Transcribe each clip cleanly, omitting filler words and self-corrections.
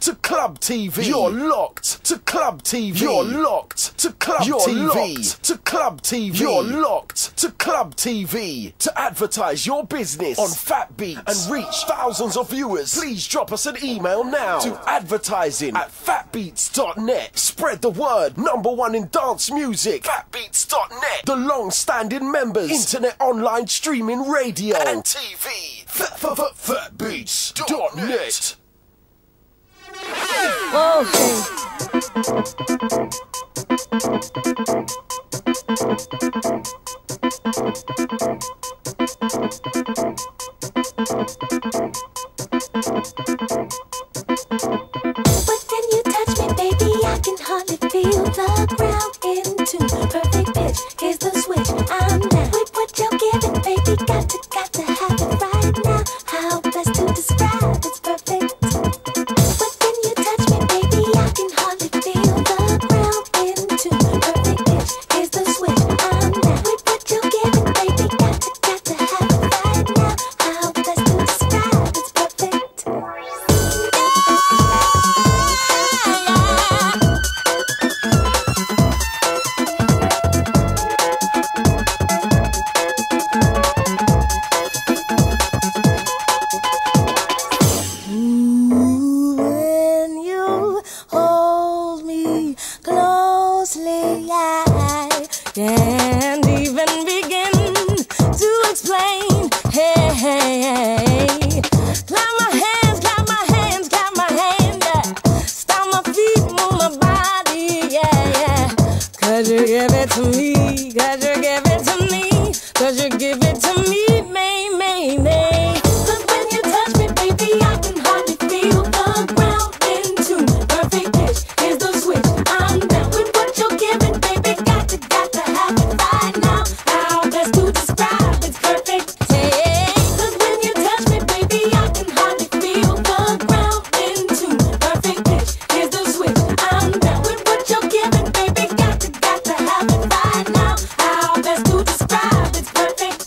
to Club TV. You're locked to Club TV. You're locked to Club TV. To Club TV. You're locked to Club TV. To advertise your business on Fat Beats and reach thousands of viewers, please drop us an email now to advertising@fatbeats.net. Spread the word. #1 in dance music. Fatbeats.net. The long-standing members. Internet online streaming radio and TV. Fatbeats.net. But when you touch me, baby, I can hardly feel the ground into perfect pitch. Here's the switch, I'm down with what you're giving, baby. Got to have it right now. How best to describe it's perfect. But when you touch me, baby, I can hardly feel the ground into perfect pitch. Here's the switch, I'm down with what you're giving, baby. Got to have it right now. How best to describe it's perfect. When you hold me closely, I can't even begin to explain. Hey, hey, hey. Clap my hands, clap my hands, clap my hands. Stomp my feet, move my body, yeah, yeah. 'Cause you give it to me, 'cause you give it to me, 'cause you give it to me, me. 'Cause when you touch me, baby, I can hardly feel the ground into perfect pitch. Here's the switch, I'm down with what you're giving, baby. Got to have it right now. How best to describe it's perfect. Hey, 'cause when you touch me, baby, I can hardly feel the ground into perfect pitch. Here's the switch, I'm down with what you're giving, baby. Got to have it right now. How best to describe it's perfect.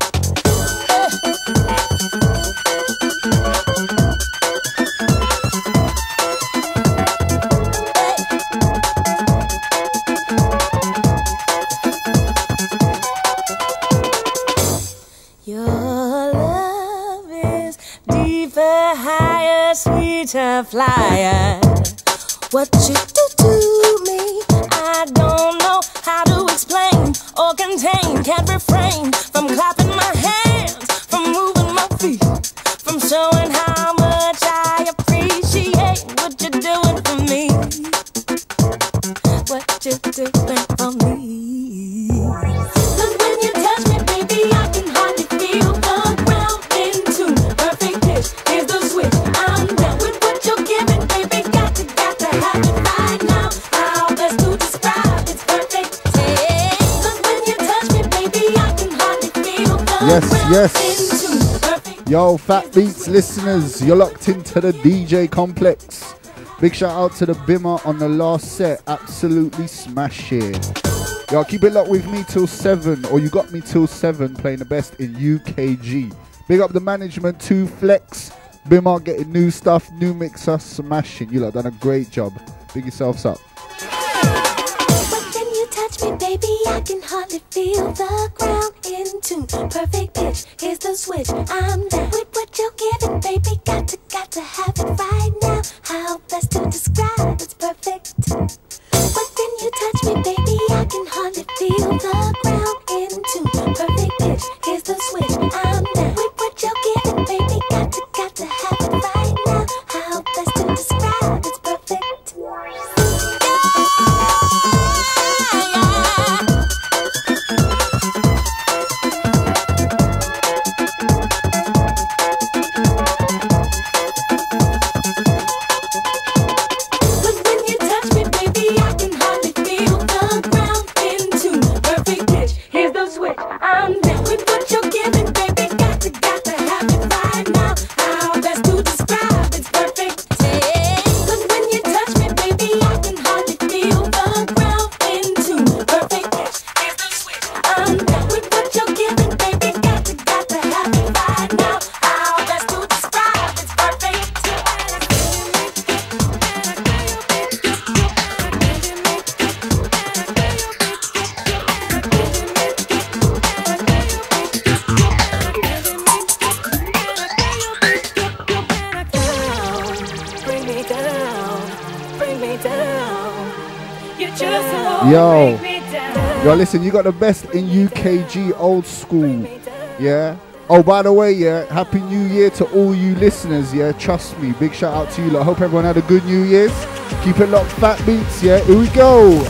Your love is deeper, higher, sweeter, flyer. What you do to me, I don't know how to explain or contain. Can't refrain from clapping my hands, from moving my feet, from showing how much I appreciate what you're doing for me. What you're doing for me. 'Cause when you touch me, baby, I can hardly feel the ground into perfect pitch. Here's the switch, I'm down with what you're giving, baby. Got to have it right now. How best to describe it's perfect. Hey, 'cause when you touch me, baby, I can hardly feel the Yes, ground yes. into perfect. Yo, Fat Beats listeners, you're locked into the DJ Complex. Big shout out to the Bimmer on the last set, absolutely smashing. Yo, keep it locked with me till 7, or you got me till 7 playing the best in UKG. Big up the management too, Flex. Bimmer getting new stuff, new mixer, smashing. You lot done a great job. Big yourselves up. But when you touch me, baby, I can hardly feel the ground into perfect pitch. Here's the switch, I'm down with what you're giving, baby. Got to have it right now. How best to describe it's perfect. But when you touch me, baby, I can hardly feel the ground into perfect pitch. Here's the switch, I'm down with what you're giving, baby. Got to have it right now. How best to describe it's perfect. Yo, listen, you got the best in UKG old school, yeah? Oh, by the way, yeah, Happy New Year to all you listeners, yeah? Trust me, big shout out to you lot. Hope everyone had a good New Year's. Keep it locked, Fat Beats, yeah? Here we go.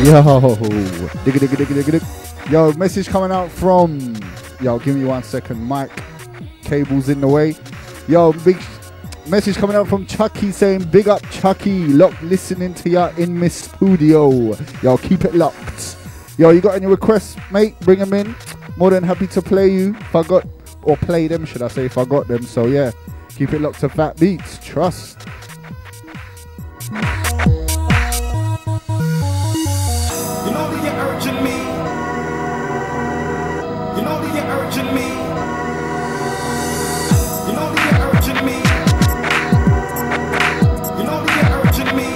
Yo, digga digga digga digga digga. Yo, message coming out from, yo, give me 1 second, mic cable's in the way. Yo, big message coming out from Chucky saying, big up Chucky, locked listening to ya in my studio. Yo, keep it locked. Yo, you got any requests, mate? Bring them in. More than happy to play you if I got, or play them, should I say, if I got them. So yeah, keep it locked to Fat Beats. Trust. You know that you're urging me. You know that you're urging me. You know that you're urging me. You know that you're urging me.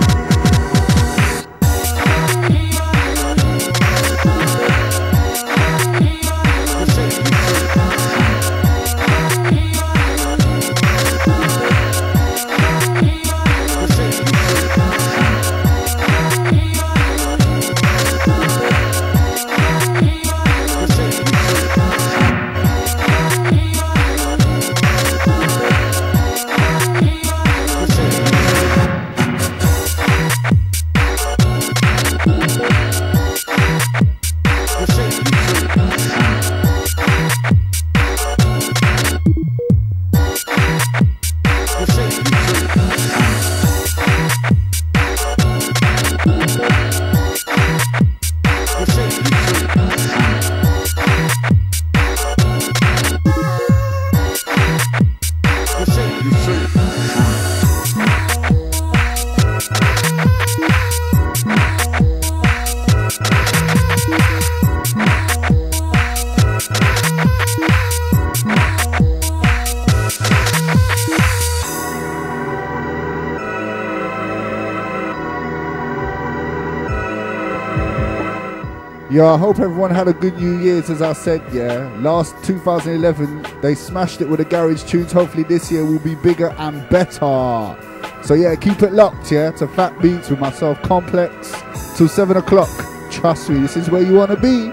Yo, I hope everyone had a good New Year's, as I said, yeah. Last 2011, they smashed it with the garage tunes. Hopefully this year will be bigger and better. So yeah, keep it locked, yeah, to Fat Beats with myself, Complex, till 7 o'clock. Trust me, this is where you want to be.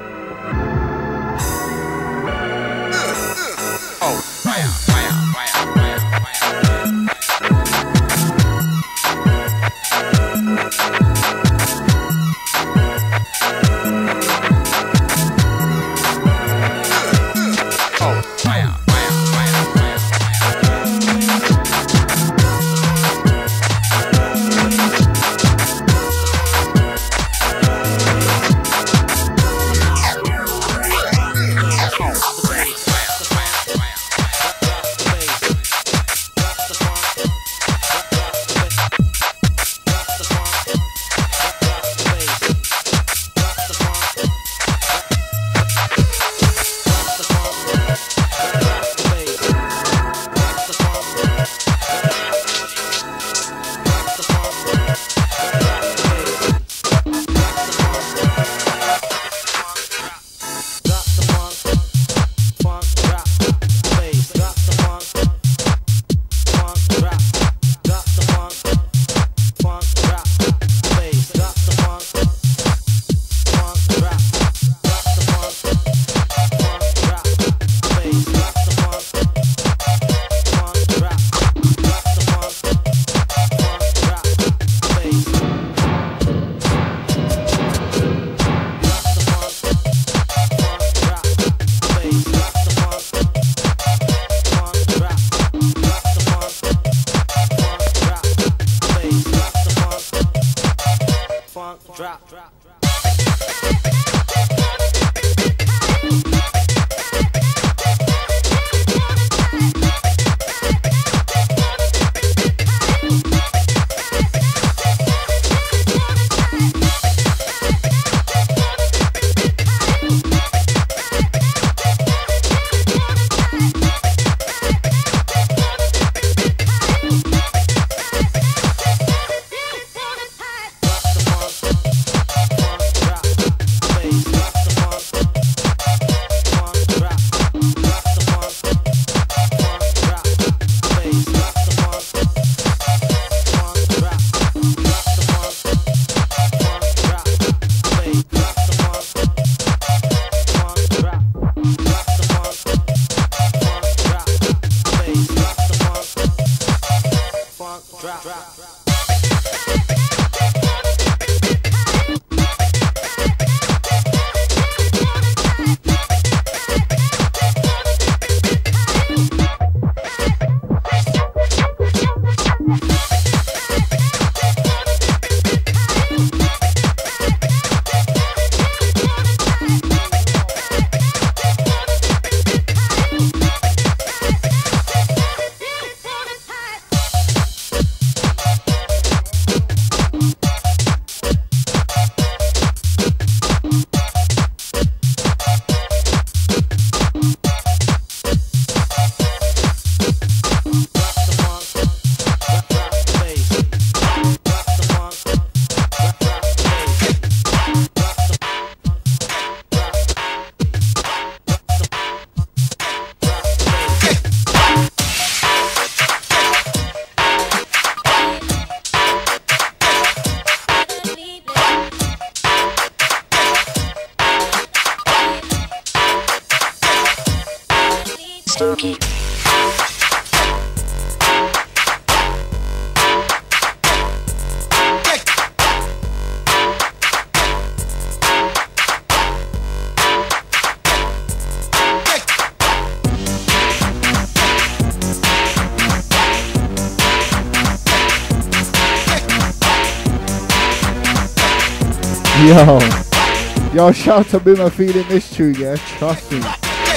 Yo, shout to Boomer feeling this tune, yeah, trust me.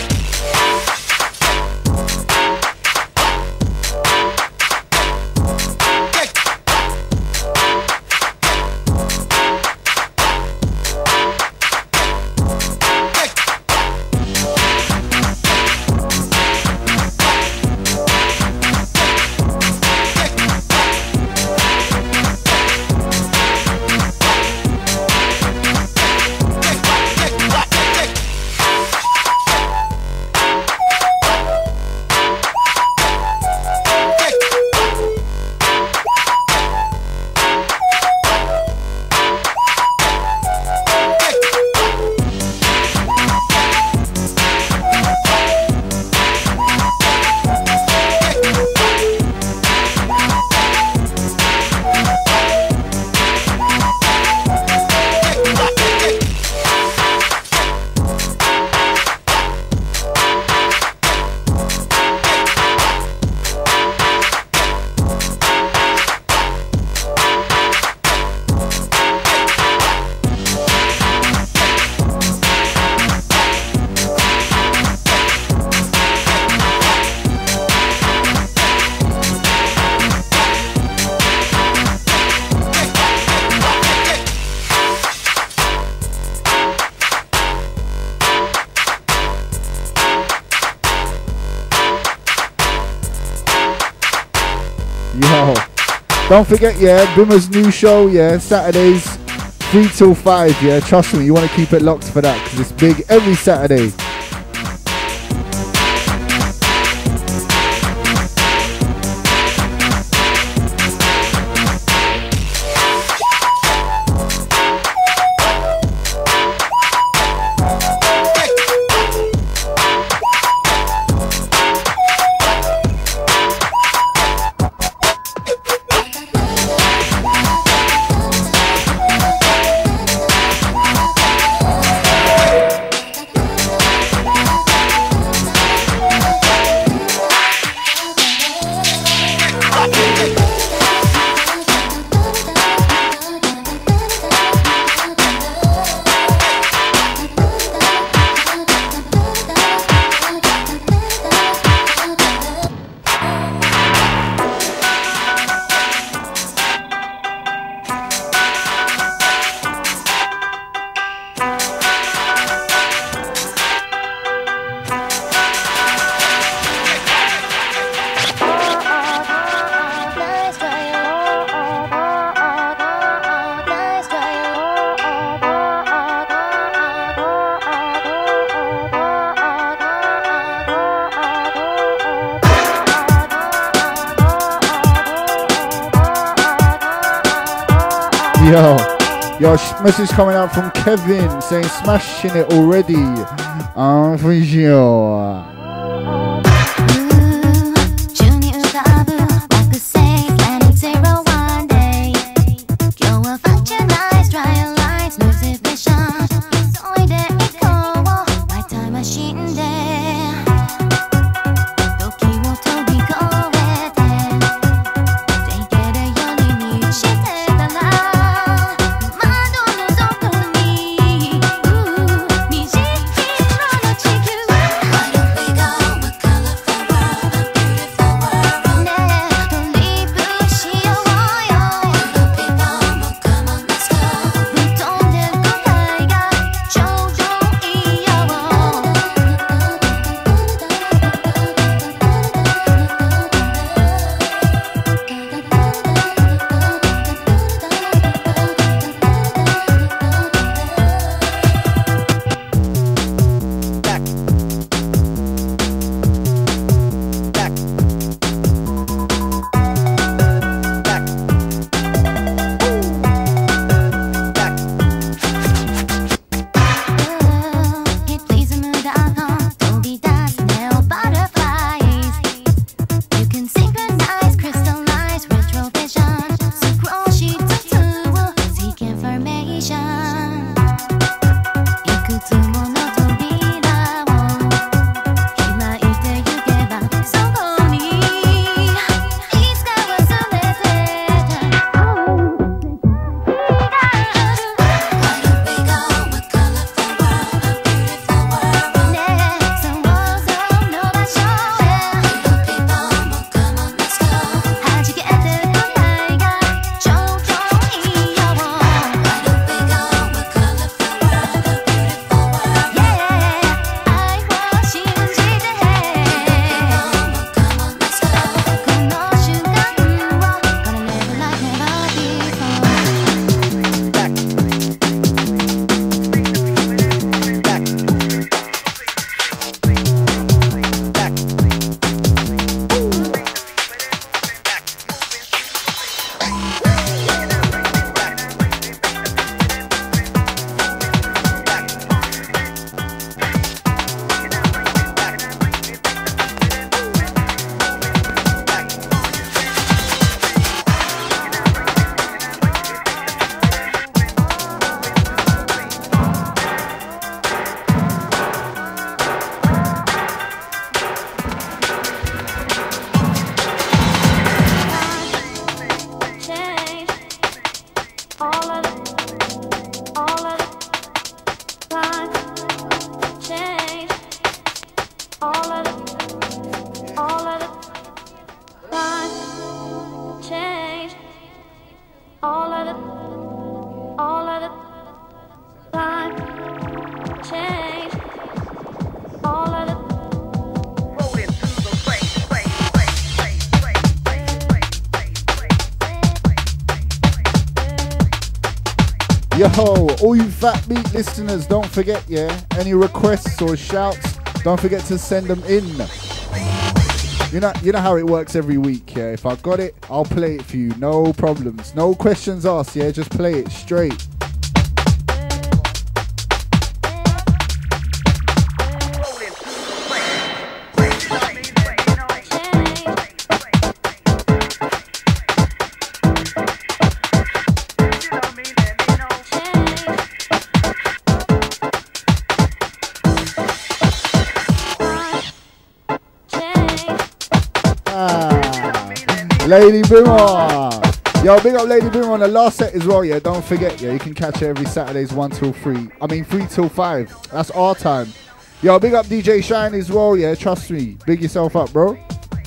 Yo, don't forget, yeah, Bimmer's new show, yeah, Saturdays 3 till 5, yeah, trust me, you want to keep it locked for that, because it's big every Saturday. Yo, message coming out from Kevin saying smashing it already. For sure. Why don't we go All of the time change. All of the rolling through the Yo, all you Fat Beat listeners, don't forget, yeah, any requests or shouts, don't forget to send them in. You know how it works every week, yeah. If I got it, I'll play it for you, no problems, no questions asked, yeah. Just play it straight. Lady Boomer! Yo, big up Lady Boomer on the last set as well, yeah. Don't forget, yeah, you can catch her every Saturdays 1 till 3. I mean 3 till 5. That's our time. Yo, big up DJ Shine as well, yeah. Trust me. Big yourself up, bro.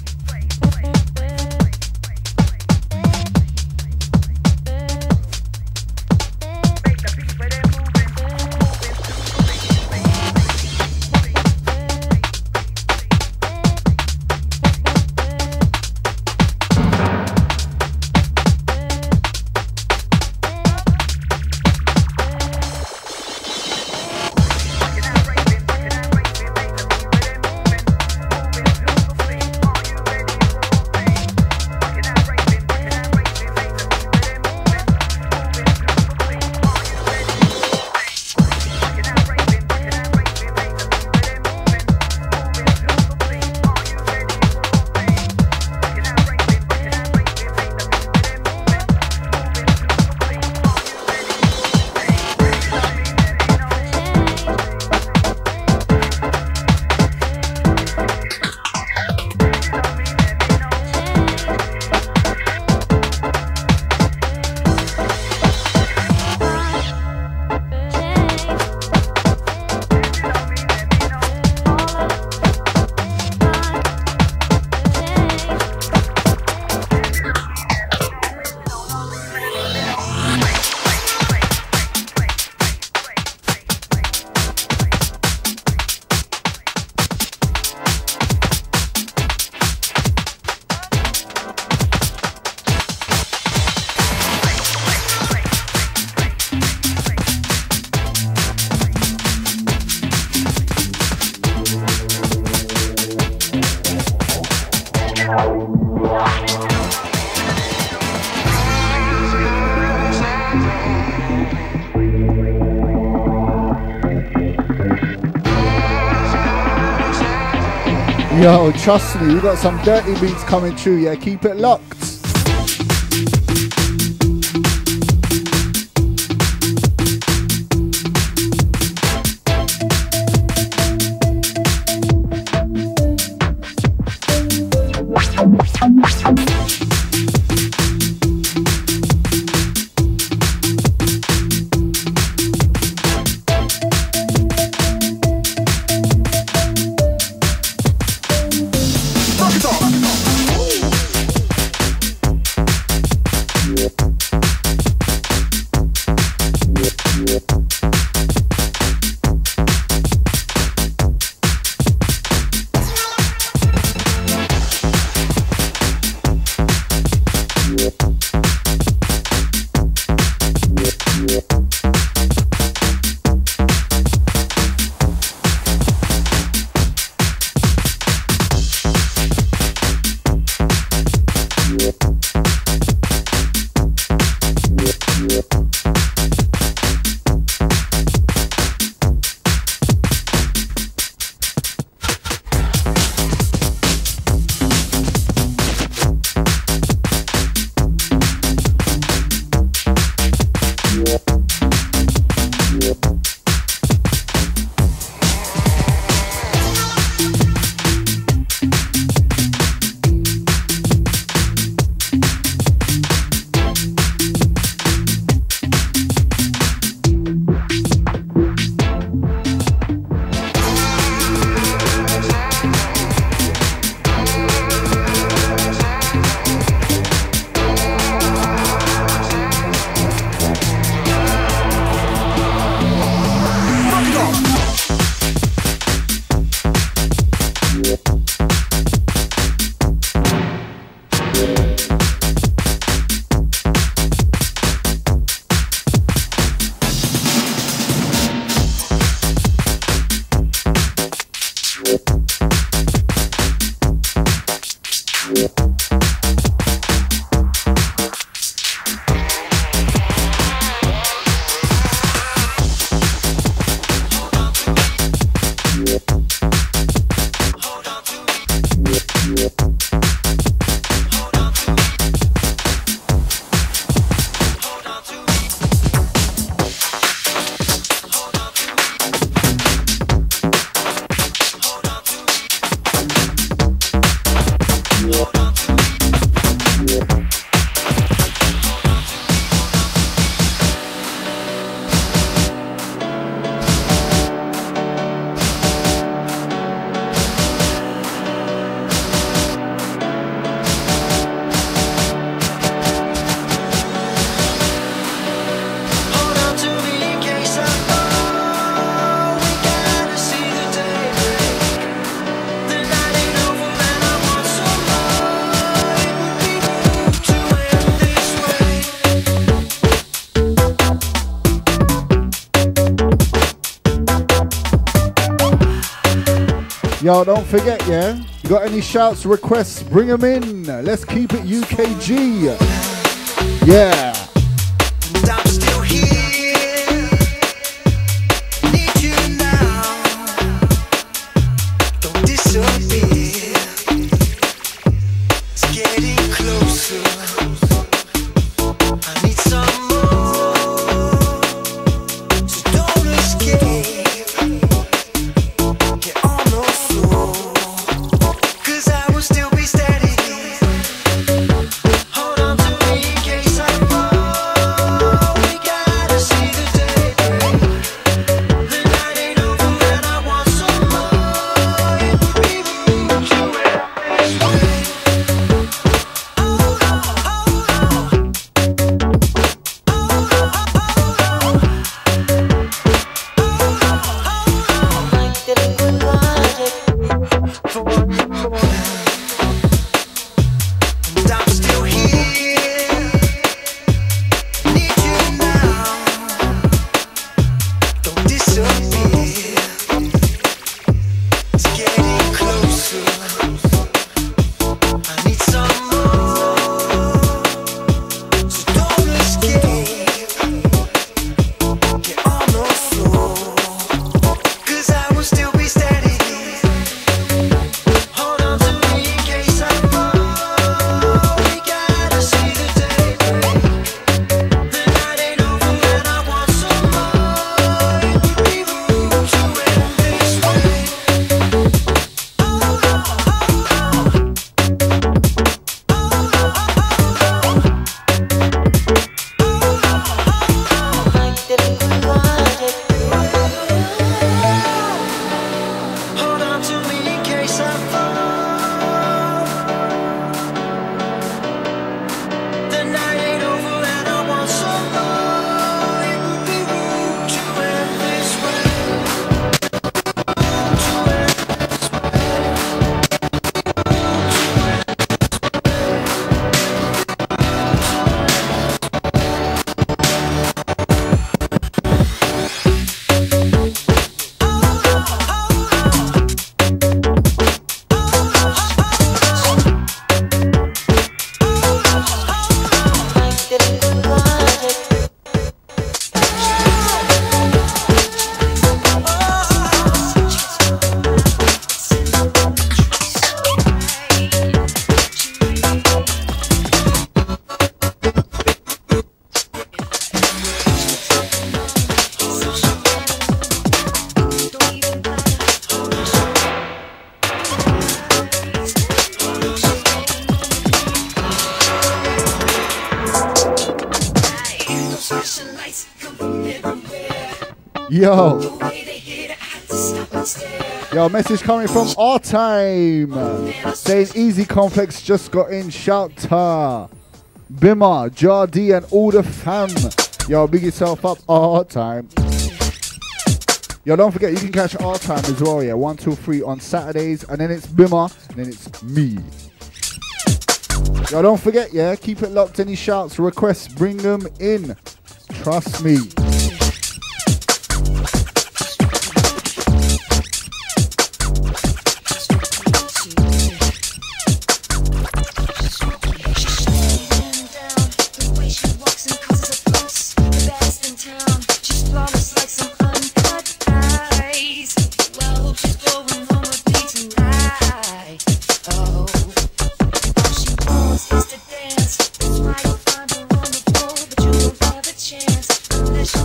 Yo, trust me, we got some dirty beats coming through, yeah, keep it locked. Yo, don't forget, yeah? You got any shouts, requests, bring them in. Let's keep it UKG. Yeah. And I'm still here. Need you now. Don't disappear. It's getting closer. I need some more. So don't escape. Get on the floor. 'Cause I will still be steady. Hold on to me in case I fall. We gotta see the day break. The night ain't over and I want some more. It would be rude to end this way. Oh, oh, oh, oh. For one more. And I'm still here. Need you now. Don't disappear. It's getting closer. I need some more. So don't escape. Get on the floor. 'Cause I will still be steady. Hold on to me in case I fall. We gotta see the day break. The night ain't over and I want some more. It would be rude to end this way. Oh, oh, oh, hold on to me in case I fall. The night ain't over and I want some more. It would be rude to end this way. Yo. Yo, message coming from Our Time. Saying Easy Complex just got in. Shout to Bimmer, Jardy and all the fam. Yo, big yourself up. Our Time. Yo, don't forget you can catch Our Time as well, yeah. 1 till 3 on Saturdays. And then it's Bimmer. And then it's me. Yo, don't forget, yeah. Keep it locked. Any shouts, requests, bring them in. Trust me. Chance, unless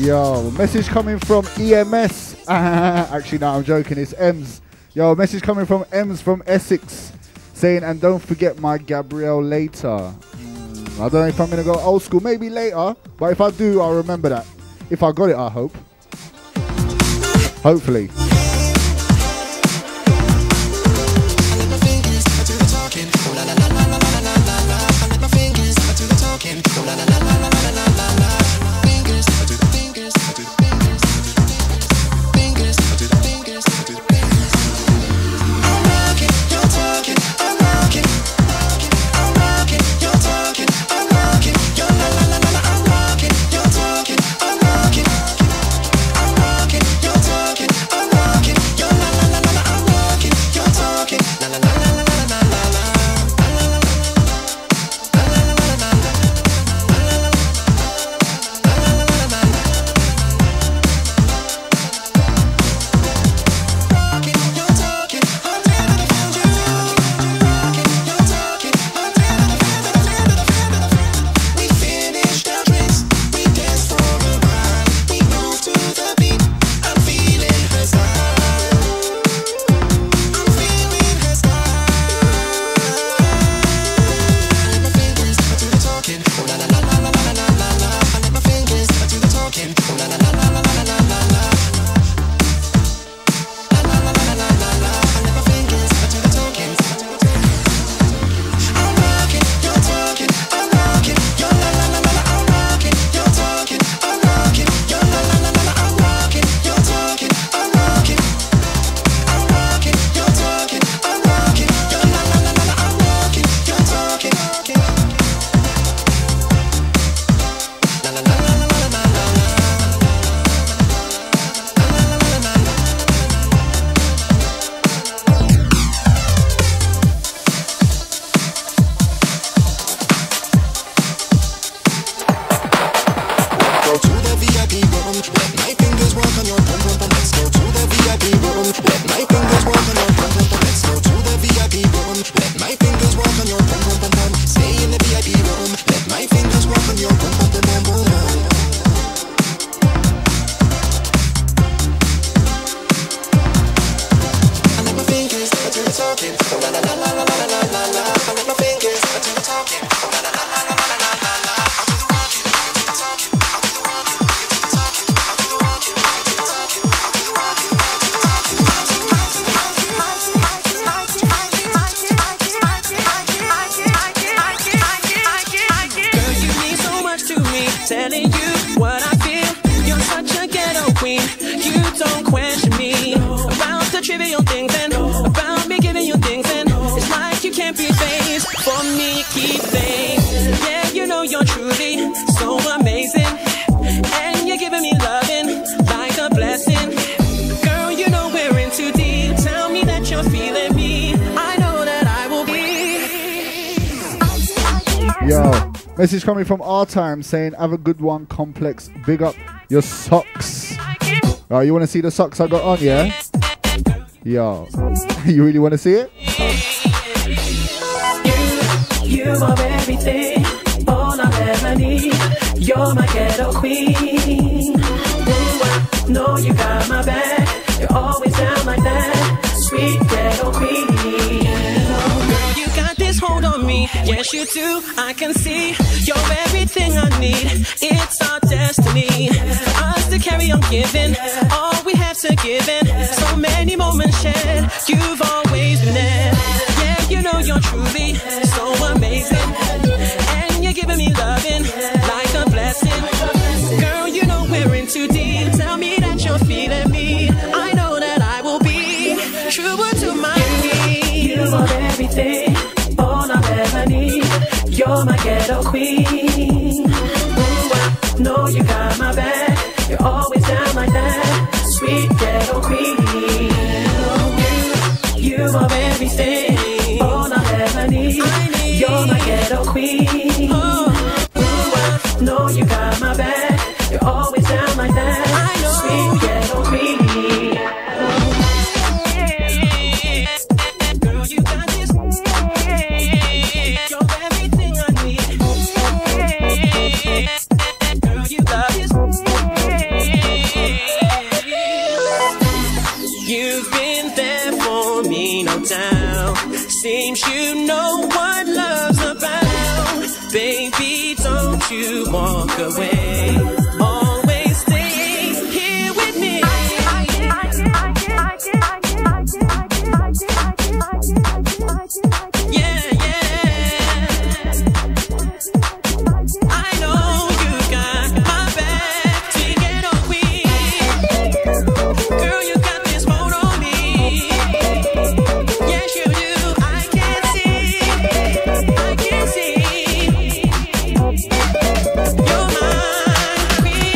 Yo, message coming from EMS. Actually, no, I'm joking. It's Ems. Yo, message coming from Ems from Essex saying, and don't forget my Gabrielle later. I don't know if I'm going to go old school. Maybe later. But if I do, I'll remember that. If I got it, I hope. Hopefully. telling you what I feel. You're such a ghetto queen. You don't question me about the trivial things and about me giving you things, and it's like you can't be phased. For me, keep faith. Yeah, you know you're truly so amazing, and you're giving me loving like a blessing. Girl, you know we're in too deep. Tell me that you're feeling me. I know that I will be. Yo. Message coming from our time saying, have a good one, Complex. Big up your socks. You want to see the socks I got on, yeah? Yo. You really want to see it? You are everything, all I ever need. You're my ghetto queen. Ooh, I know you got my back. You're always down like that. Sweet ghetto queen. Girl, you got this hold on me. Yes, you do. I can see you're everything I need. It's our destiny. Us to carry on giving all we have to give in. So many moments shared. You've always been there. Yeah, you know you're truly so amazing, and you're giving me loving like a blessing. Girl, you know we're in too deep. Tell me that you're feeling me. I know that I will be true to my need. You are everything, all I ever need. You're my ghetto queen. Ooh, I know you got my back. You're always down like that. Sweet ghetto queen. You are everything, all I ever need. You're my ghetto queen. Ooh, I know you got my back. You're always down like that. Sweet ghetto queen. Girl, you got this. You're everything I need. Girl, you got this. down. Seems you know what love's about. Baby, don't you walk away. Always stay here with me. Yeah, yeah. I know you got my back. Take it or we. Girl, you got this hold on me. Yes, you do. I can see. You're my queen.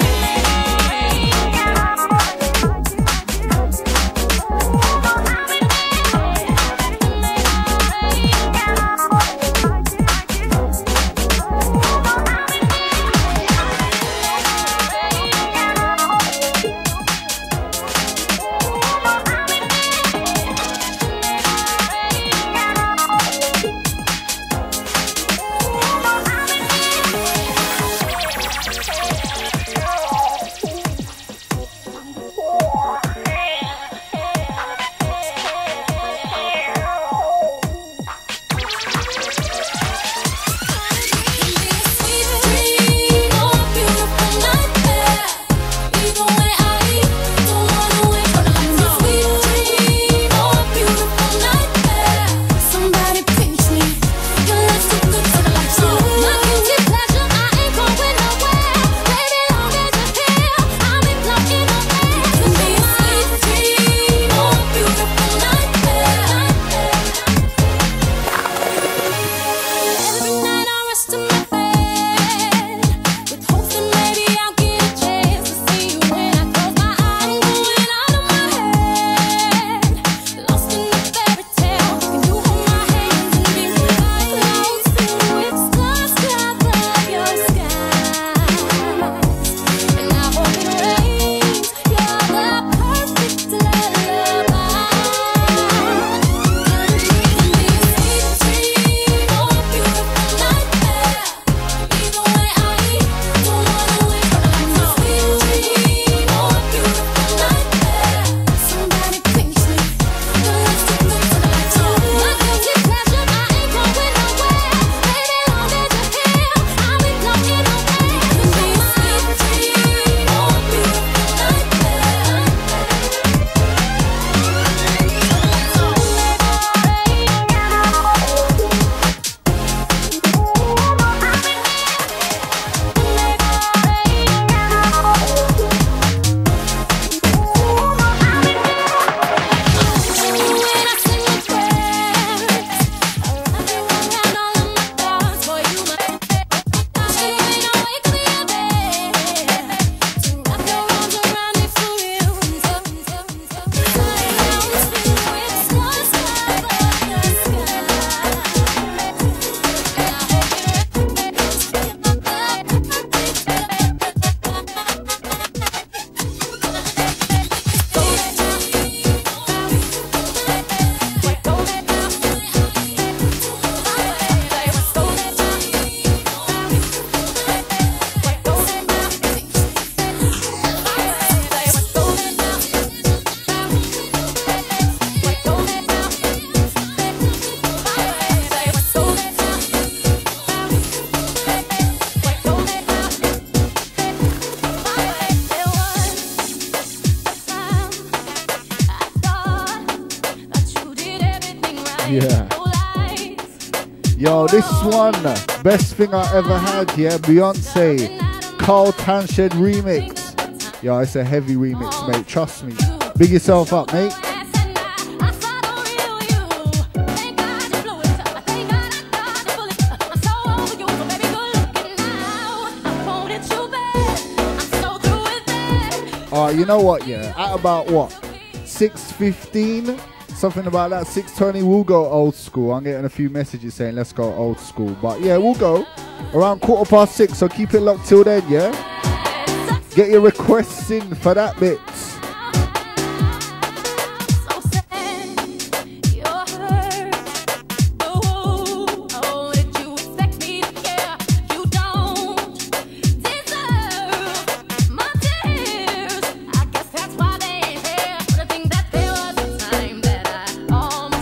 Yeah. Yo, this one, best thing I ever had, yeah, Beyonce, Carl Tanshed remix. Yo, it's a heavy remix, mate, trust me. Big yourself up, mate. Alright, you know what, yeah, at about what, 6:15? Something about that, 6:20, we'll go old school. I'm getting a few messages saying let's go old school. But yeah, we'll go around 6:15, so keep it locked till then, yeah? Get your requests in for that bit. All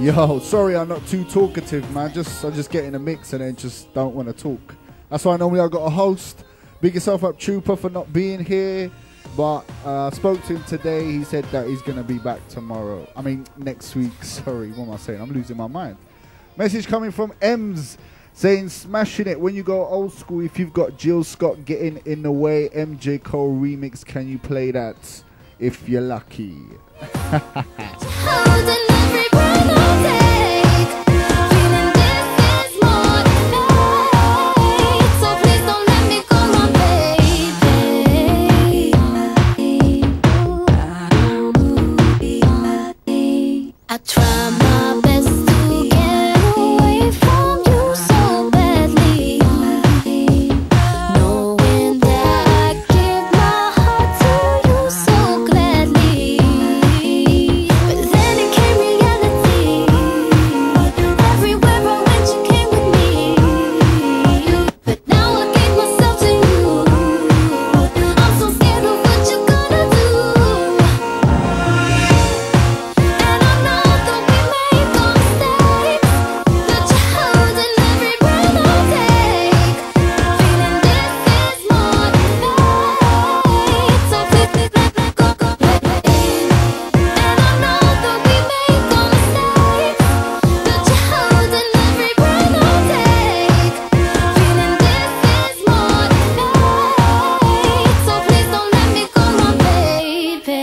Yo, sorry I'm not too talkative, man. I just get in a mix and then just don't want to talk. That's why normally I got a host. Big yourself up, Trooper, for not being here. But I spoke to him today. He said that he's going to be back tomorrow. I mean, next week. Sorry, what am I saying? I'm losing my mind. Message coming from Ems saying, smashing it when you go old school. If you've got Jill Scott getting in the way, MJ Cole remix, can you play that if you're lucky? Holding every breath I take, feeling this is more than fate. So please don't let me go, my baby. I try my best to get away from you so badly, knowing that I give my heart to you so gladly. But then it came reality. Everywhere I went, you came with me. But now I gave myself to you. I'm so scared of what you're gonna do. And I know that we make our mistakes, but you're holding every breath I take, feeling this is more than fate. So please let me go, baby. And I know that we make our mistakes, but you're holding every breath I take, feeling this is more than fate. So please don't let me go, my baby.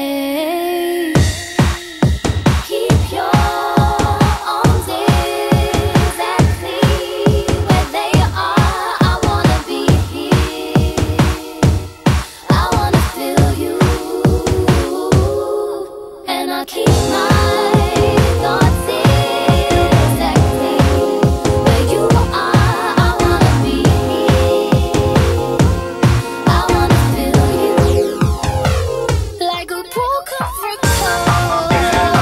Keep your arms exactly where they are. I wanna be here. I wanna feel you, and I keep my thoughts exactly where you are. I wanna be here. I wanna feel you, like a broken record, like a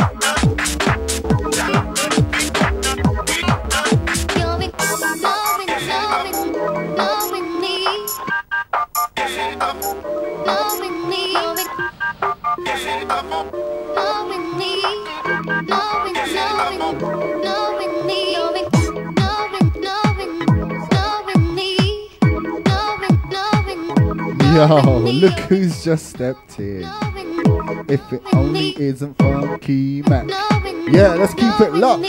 You're in Yo, look who's just stepped in. If it only isn't Funky Mac. Yeah, let's keep it locked.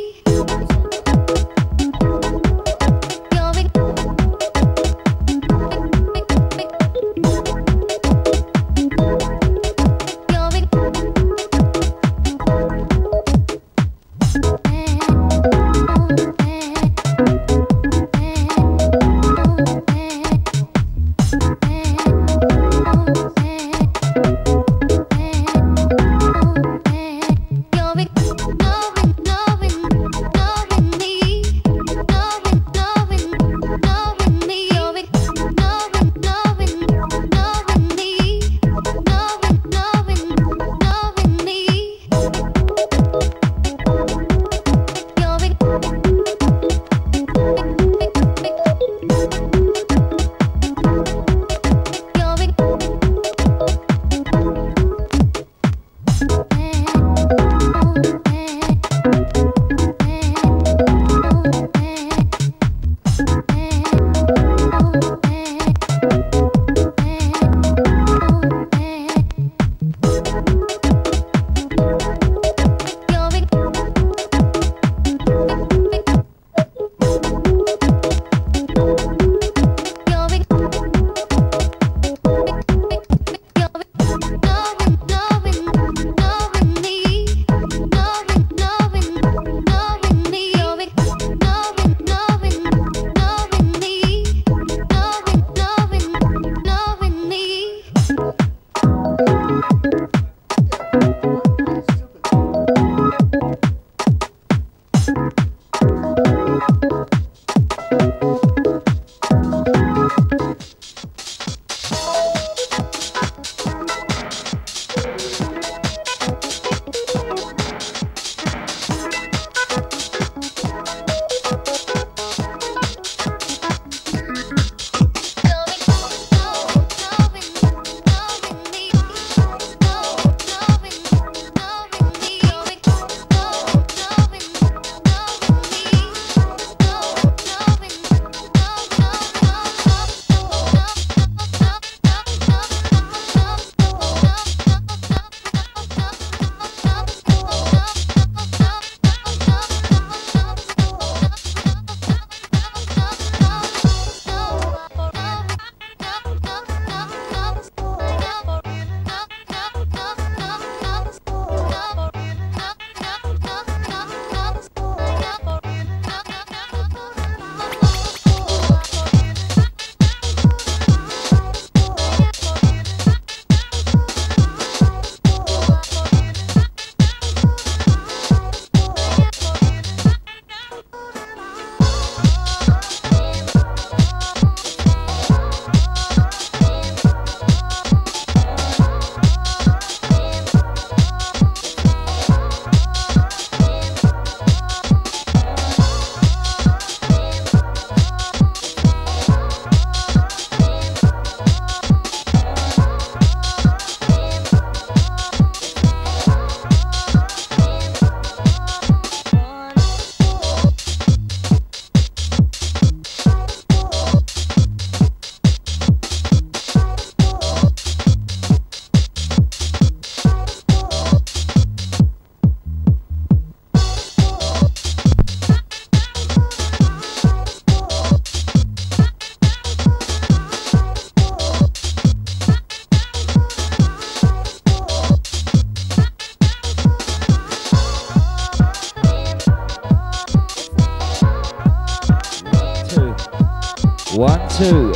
One, two.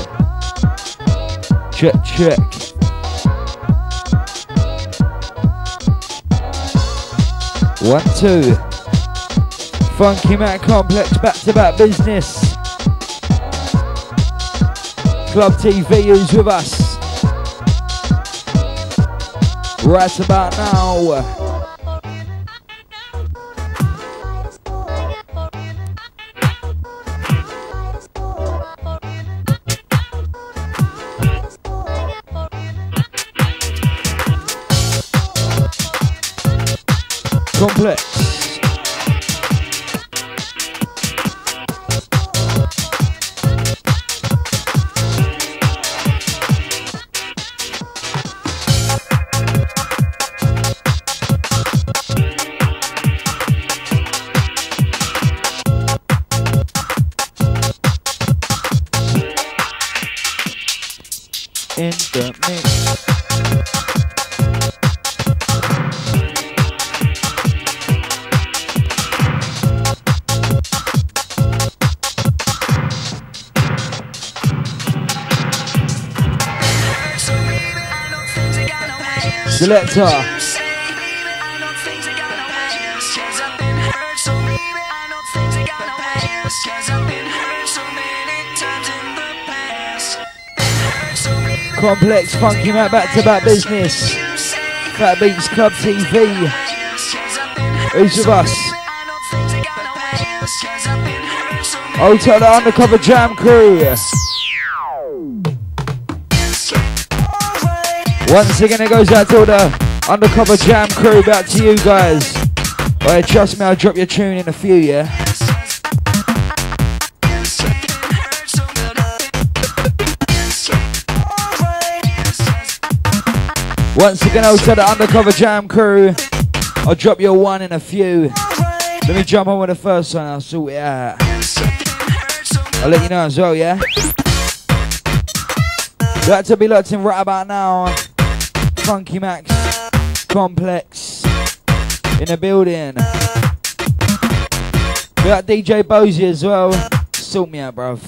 Check, check. One, two. Funky Mac Complex, back-to-back business. Club TV, who's with us? Right about now. Complex. in the mix. Selector. Complex, Funky Mac, back-to-back business. Fat Beats Club TV. Who's with us? Out to the Undercover Jam crew. Once again, it goes out to all the Undercover Jam crew. Back to you guys. Alright, trust me, I'll drop your tune in a few, yeah? Once again, out to the Undercover Jam crew. I'll drop your one in a few. Let me jump on with the first one, I'll sort it out. I'll let you know as well, yeah? Got to be locked in right about now. Funky Max, Complex, in the building. We got DJ Bozy as well. Sort me out, bruv.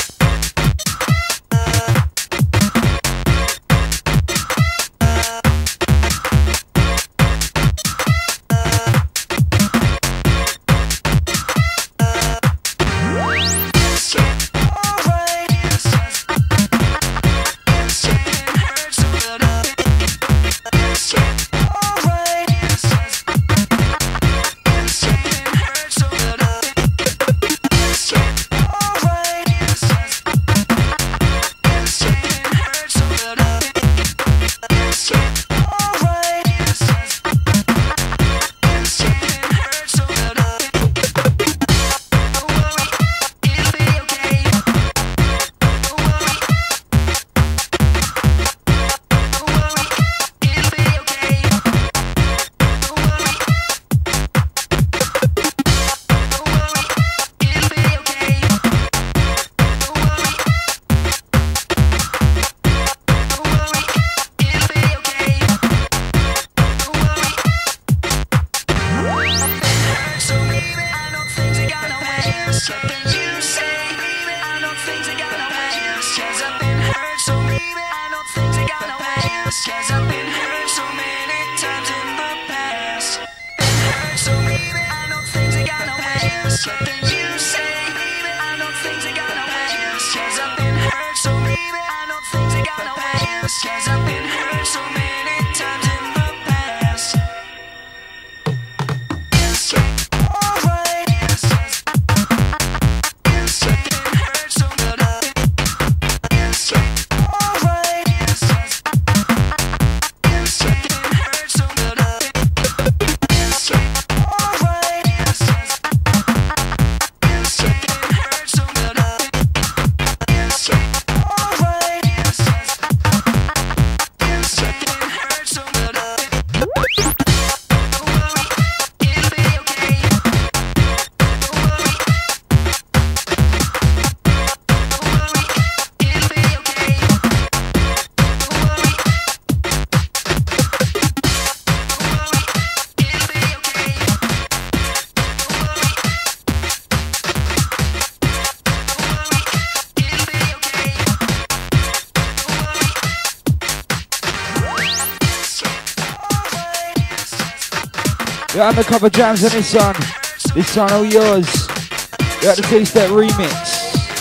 Your Undercover Jams on this one. This one all yours. You got the two-step remix.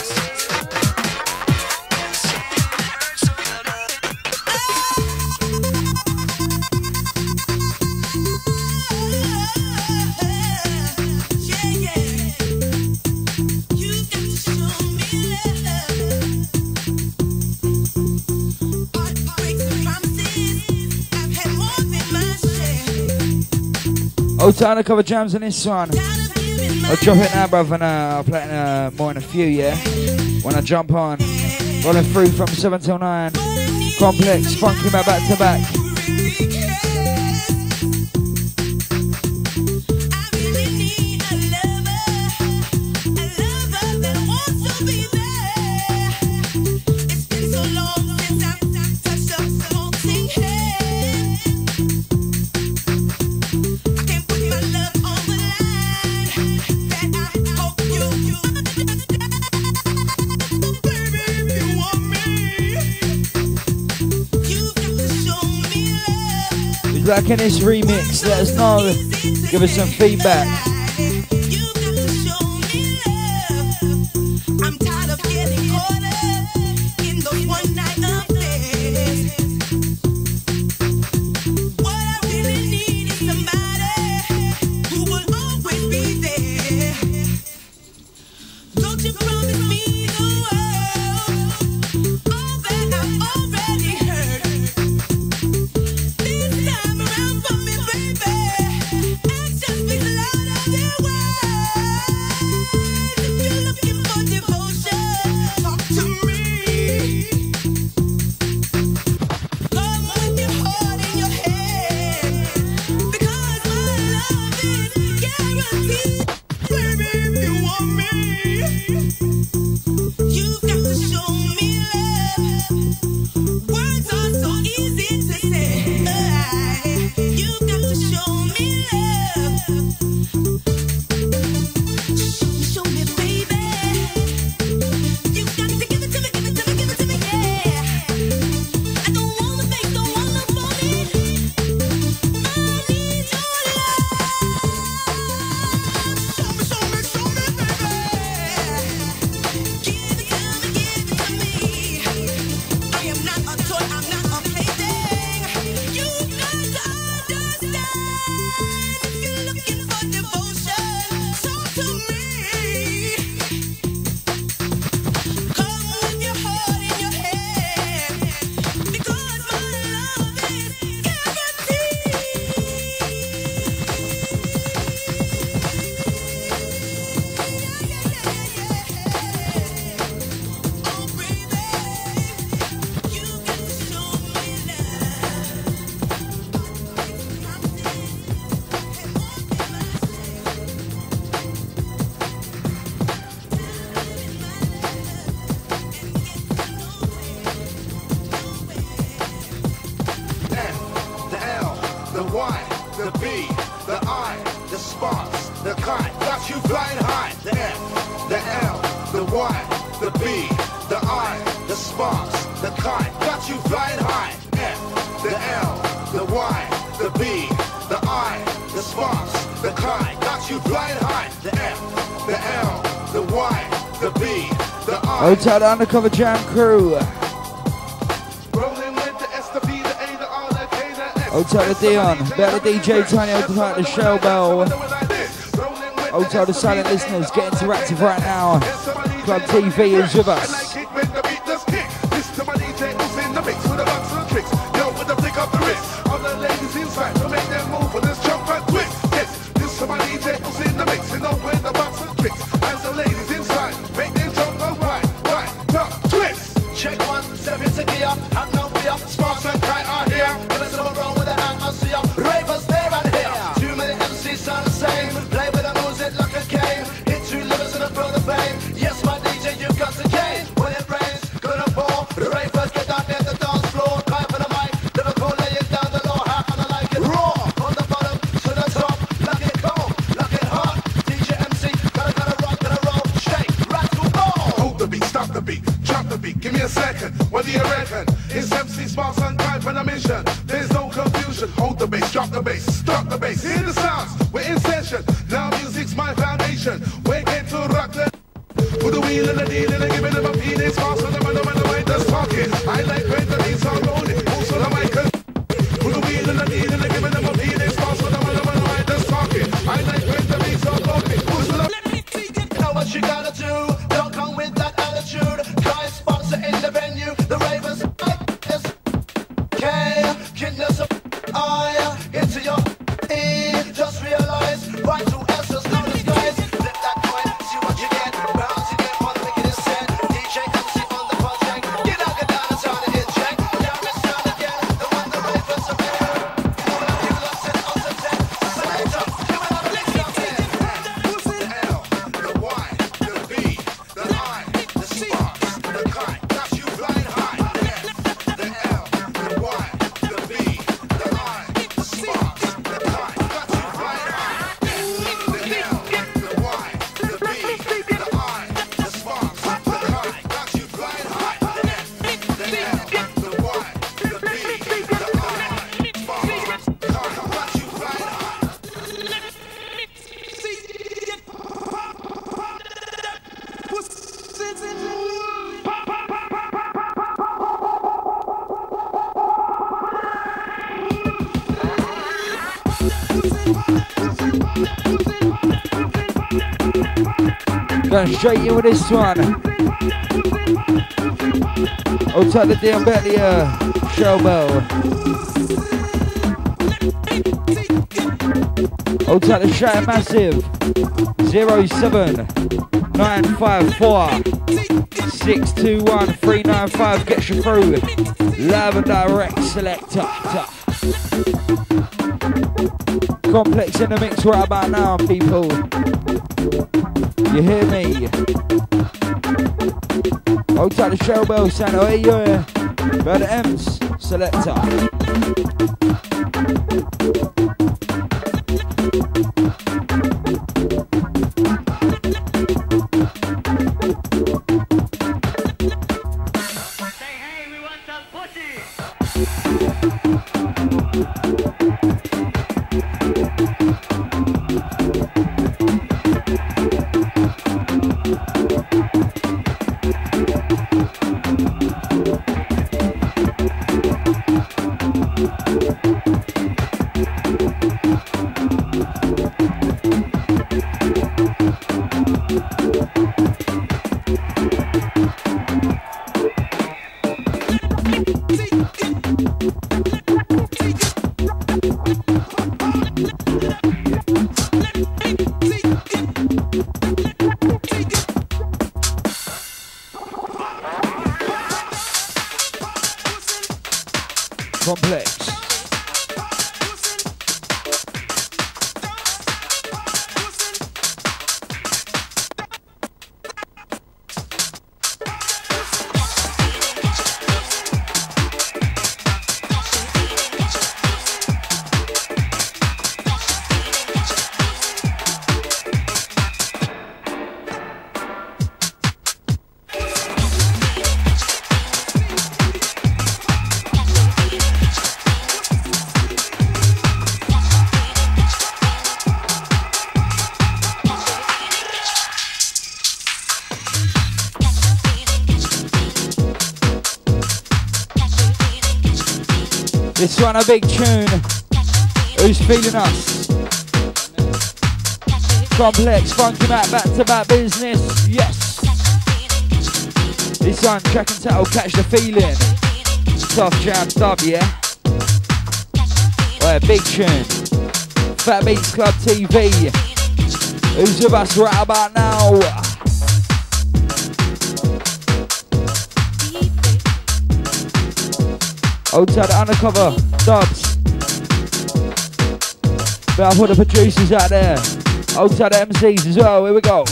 Old Undercover Jams on this one. I'll drop it now, bruv, and I'll play it more in a few, yeah? When I jump on. Rolling through from 7 till 9. Complex, Funky Mac, back to back. It's been so long since I liking this remix, let us know. Give us some feedback. I'm tired of getting caught up in those one night affairs. What I really need is somebody who will always be there. Don't you promise me the world, all that I've already heard. This time around for me, baby, actions speak louder than words. If you're looking for devotion, talk to me. Come with your heart in your hand, because my love is guaranteed. Baby, if you want me, you've got to show me love. Words are so easy to say. You've got to show me love. Show me, baby. You've got to give it to me, give it to me, give it to me, yeah. I don't wanna fake, don't wanna phone it. I need your love. Show me, baby. Give it to me. I am not a toy, I'm not a plaything. You've got to understand. If you're looking for devotion, talk to me. Come with your heart in your hand, because my love is guaranteed. Oh, baby, you got to show me love. The L, the Y, the B, the I, the sparks, the kite, got you flying high. The F, the L, the Y, the B, the I, the sparks, the kite, got you flying high. F, the L, the Y, the B, the I, the sparks, the kite, got you flying high. The F, the L, the Y, the B, the I. Hotel the Undercover Jam crew. Rolling with the S, the B, the A, the R, the K, the S. Hotel the Dion. Better DJ Tony Oakland, the Shell Bell. Hotel the silent listeners. Get interactive right now. Club TV is with us. Check 1, 7 to gear, I'm no fear, sparks and kite are here. If it's all wrong with the hand, I'll see ya. Ravers there and here. Too many MCs sound the same. Play with the music like a game. Hit 2 livers and a throw the fame. Yes, my DJ, you got the game. When it rains, gonna pour. The ravers get down there, the dance floor. Kite for the mic, Liverpool laying down the law. How can I like it? Raw, on the bottom to the top. Like it cold, like it hot. DJ MC, gotta rock, gotta roll. Shake, rattle, ball. Hold the beat, stop the beat, drop the beat. Give me a second. What do you reckon? It's MC Sparks and Kite on a mission. There's no confusion. Hold the bass, drop the bass, stop the bass. Hear the sounds. We're in session. Now music's my foundation. We're going to rock the. Put the wheel in the deal and giving them a penis. Sparks on the man, the mic that's talking. I like when the beats are rolling. Also the mic. Put the wheel in the deal and giving them a penis. Sparks on the man, the mic that's talking. I like when the beats are rolling. Also the. You know what you gotta do. Don't come with that attitude. Kite Sparks are in the venue. The ravers like this. K, kidness of I into your E. Just realize right to answers, no disguise. Let that Going straight in with this one. Outside the damn belly, Shellbell. Outside the Shatter Massive. 07954 621 395 gets you through. Live and direct selector. Complex in the mix right about now, people. You hear me? Outside the Shellbell sound, oh yeah. By the M's selector. Complex. This one a big tune. Who's feeling us? Complex, Funky Mac, back to back business. Yes. This one, track and title, Catch the Feeling. Tough jam dub, yeah. Well, big tune. Fat Beats Club TV. Who's with us right about now? Outside the undercover dubs. Better put the producers out there. Outside the MCs as well. Here we go.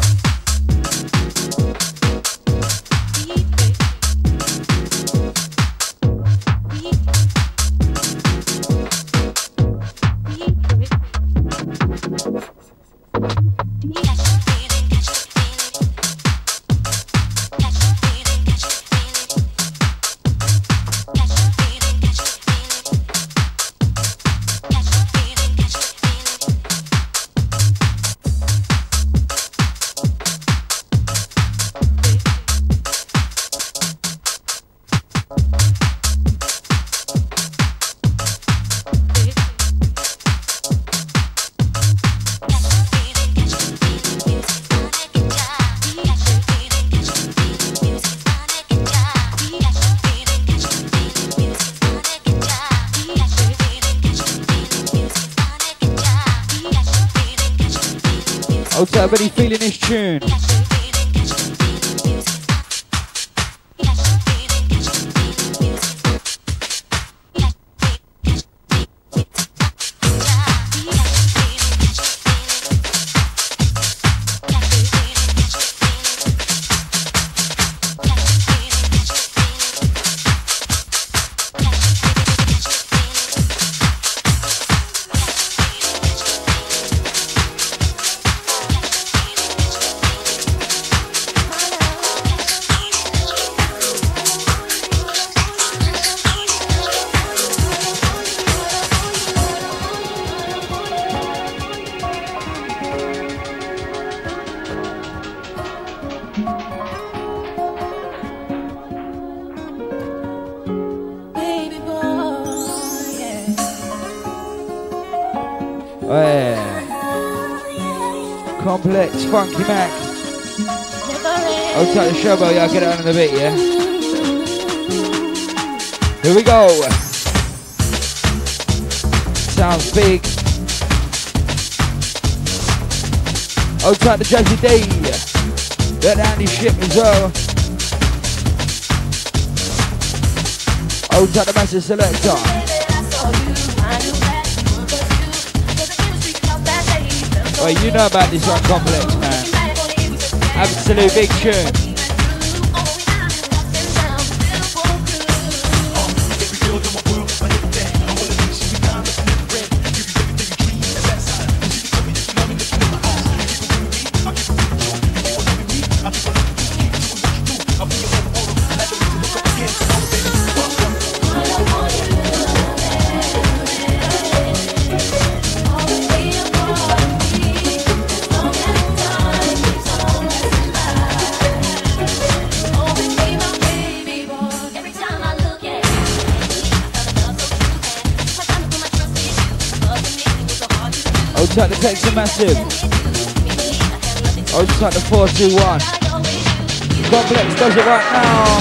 Outside, everybody feeling this tune. Complex, Funky Mac, I'll take the shovel, yeah, I'll get it on in a bit, yeah? Here we go. Sounds big. I'll take the Jazzy D. That Andy ship as well. I'll take the massive selector. Well, you know about this one, Complex, man. Absolute big tune. Take the Texas Massive. I'll just take the 421. Complex does it right now.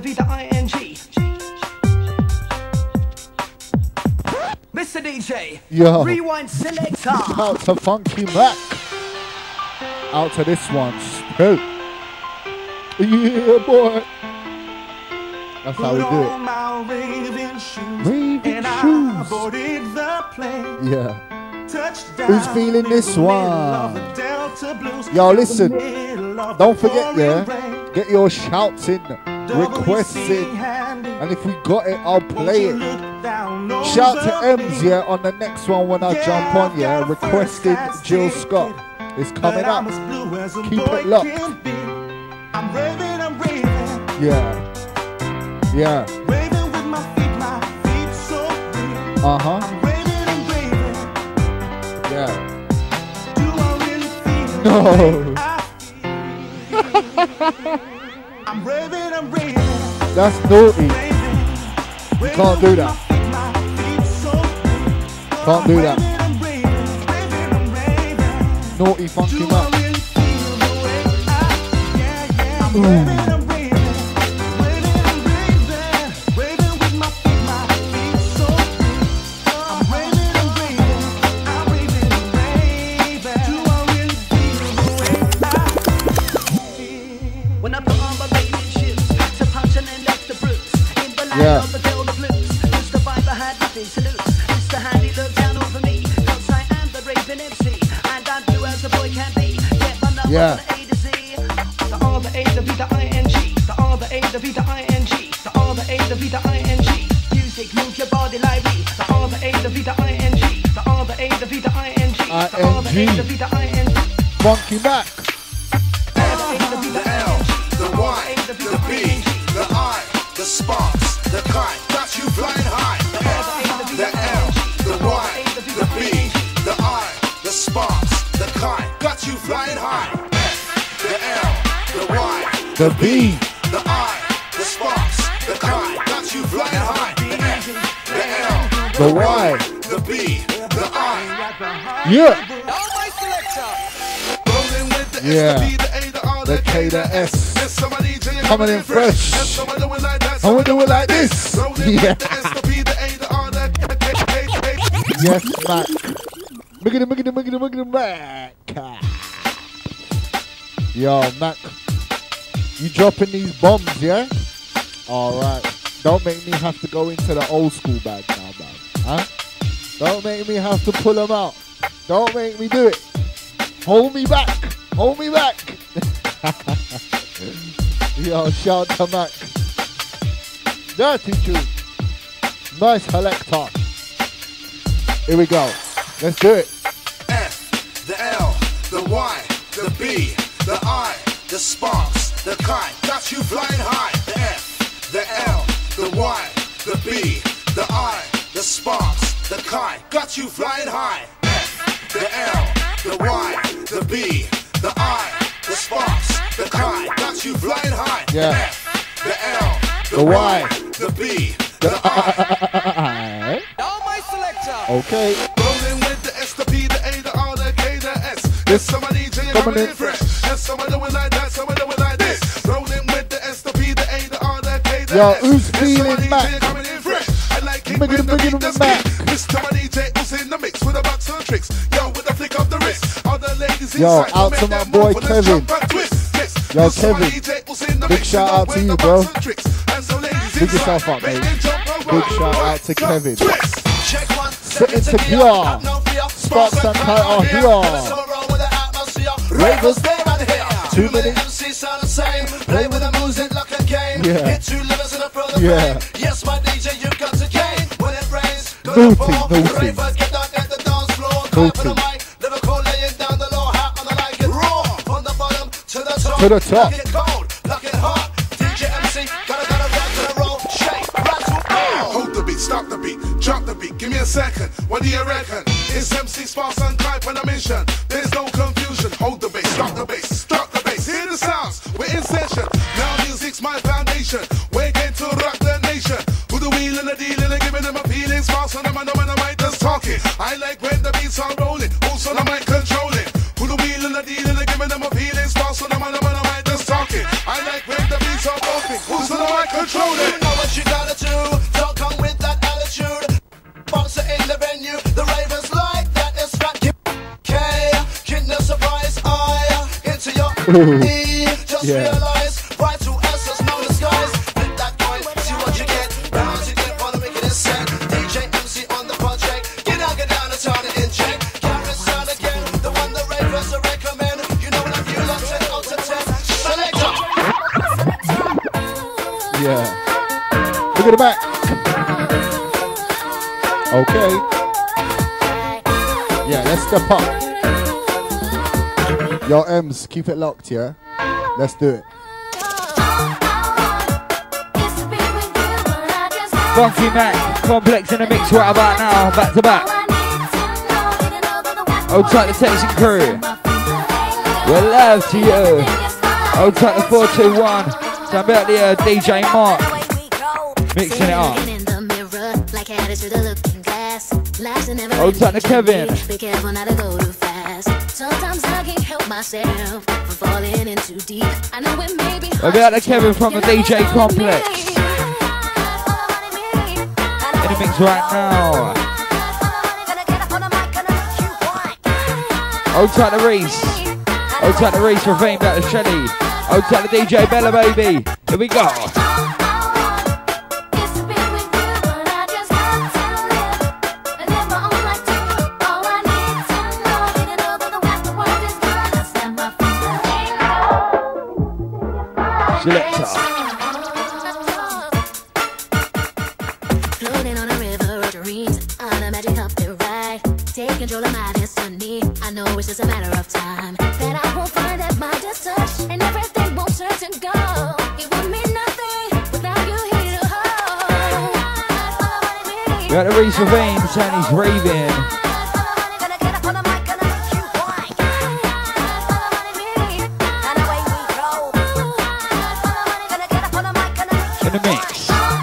V, the I-N-G. Mr. DJ, Yo. rewind selector. Out to Funky Mac. Out to this one. Straight. Yeah, boy. That's how we do it. On my raving shoes, Raving and I shoes. boarded the plane. Yeah. Touchdown. Who's feeling this in the middle one? of the Delta Blues. Yo, listen. In the middle of Don't the forget, pouring yeah. rain. Get your shouts in, requests in. WC handy. And if we got it, I'll Won't play you it. look down, nose Shout to up Ems, me. yeah, on the next one when I jump on, yeah. Requesting Jill Scott. It's coming But I'm up. as blue as a Keep boy it locked. can be. I'm raving, Yeah. Yeah. raving with my feet so free. Uh-huh. I'm raving, Yeah. do I really feel No. the way I feel? I'm raving, That's naughty. raving, You can't do that. my feet so free. Can't do that. I'm raving, Naughty Funky do I Mac. really feel the way I feel? Yeah, I'm raving, raving with my feet so free. I'm raving, do I really feel the way I feel? When I put on my raving shoes, to punch and then left the bruise. In the land Yeah. of the Delta Blues, just the vibe I had nothing to lose. Mr. Handy looked down over me, 'cause I am the raving MC, and I'm blue as a boy can be. Get my number Yeah. from the A to Z. The R, the A, the V, the I-N-G. The R, the A, the V, the I-N-G. The R, the A, the V, the I-N-G. Music, move your body like me. The R, the A, the V, the I-N-G. The R, the A, the V, the I-N-G. The R, the A, the V, the I-N-G. Funky Mac. The R, the A, the V, the L, the Y, the the B, the I, the sparks, the kite, got you flying high. The F, the L, the Y, the B, the I, the sparks, the kite, got you flying high. F, the L, the Y, The B. the I, the sparks, the kite, got you flying high. The F, the L, The Y. the B, the I. Yeah. Rolling with the Yeah. S, the B, the A, the R, The K, the S. There's somebody DJ Coming in fresh. And someone doing like that. And we do it like this. Rolling Yeah. with the S, the B, the A, the R, the K. Yes, Mac. Miggity, Mac. Yo, Mac. You dropping these bombs, yeah? Alright. Don't make me have to go into the old school bag now, man. Huh? Don't make me have to pull them out. Don't make me do it. Hold me back. Hold me back. Yo, shout to Mac. Dirty tune. Nice selector. Here we go. Let's do it. F, the L, the Y, the B, the I, the sparks, the kite, got you flying high. The F, the L, the Y, the B, the I, the sparks, the kite, got you flying high. F, the L, the Y, the B, the I, the sparks, the kite, got you flying high. Yeah. The F, the L, The Y, the B, the I. Okay. Rolling with the S, the P, the A, the R, the K, the S. There's somebody DJ coming in fresh. And some are doing like that, some are doing like this. Rolling with the S, the P, the A, the R, the K, the Yo, S. who's There's feeling somebody Mac? DJ coming in fresh. I like it Miggity, when the miggity, beat does Mac. kick. Mr. DJ who's in the mix with a box of tricks. Yo, with a flick of the wrist. All the ladies Yo, inside, out make to my them boy move, let's Kevin. jump and twist. Yes, Yo, there's somebody Kevin. DJ who's in the Big mix, shout you know, out to with you, the bro. box of tricks. And so ladies Big yourself inside, up, mate. make them jump and Big roll. shout out to Kevin. Twist. Check one, Sitting secure. Sparks and Kite are here. Ravers, 2 minutes. MC sound the same. Play with the music like a game. Yeah. Hit 2 livers in a front of Yeah. Yes, my DJ, you've got to game. When it rains, go Naughty, to ball. naughty. Ravers get down at the dance floor. Clap for the Naughty. mic. Liverpool laying down the low hat on the like it raw. From the bottom to the top. To the top. Lock it cold, lock it hot. DJ MC, gotta rock to the roll. Shake, rattle, oh. Hold the beat, stop the beat, drop the beat. Give me a second. What do you reckon? It's MC Sparks and Kite on a mission. There's no confusion. Hold the bass, stop the bass, drop the bass. Hear the sounds. We're in session. Now music's my foundation. We're going to rock the nation. With the wheel and the deal and giving them a feeling. Sparks on them and when the mic just talking. I like when the beats are rolling. Also the mic controlling. With the wheel and the deal and giving them a feeling. Sparks on them and when the mic just talking. I like when the beats are bumping. Who's to the mic, control it. You know what you gotta do. Don't come with that attitude. Bouncer in the venue. The ravers like that. It's fat. Okay, kid no surprise. Into your E. Just realize. Right to us, there's no disguise. Flip that coin, see what you get. Round to get for the wicked set. DJ MC on the project. Get down and turn it in check. Carry sound again. The one the ravers recommend. You know what I feel like 10 out of 10. Selector. Yeah. Look at the back. Okay. Yeah, let's step up. Yo, Ems, keep it locked, yeah? Let's do it. Funky Mac, Complex in the mix right about now, back to back. Old tight the Texan crew. We're live to you. Old tight the 421. So about the DJ Mark. Mixing it up. Old tight the Kevin. Be careful not to go too fast. Sometimes I can't help myself from falling in too deep. I know it may be hard. About the Kevin from the DJ Complex. In the mix right now. Old tight the Reese. Old tight the Reese, Ravine back to Shelly. Old tight the DJ Bella baby. Here we go. Selector. Floating on a river of dreams, on a magic carpet ride. Take control of my destiny. I know it's just a matter of time that I will find that my just touch and everything won't turn to gold. It would mean nothing without you here to hold. We got the Reese Ravine saying he's raving. In the mix.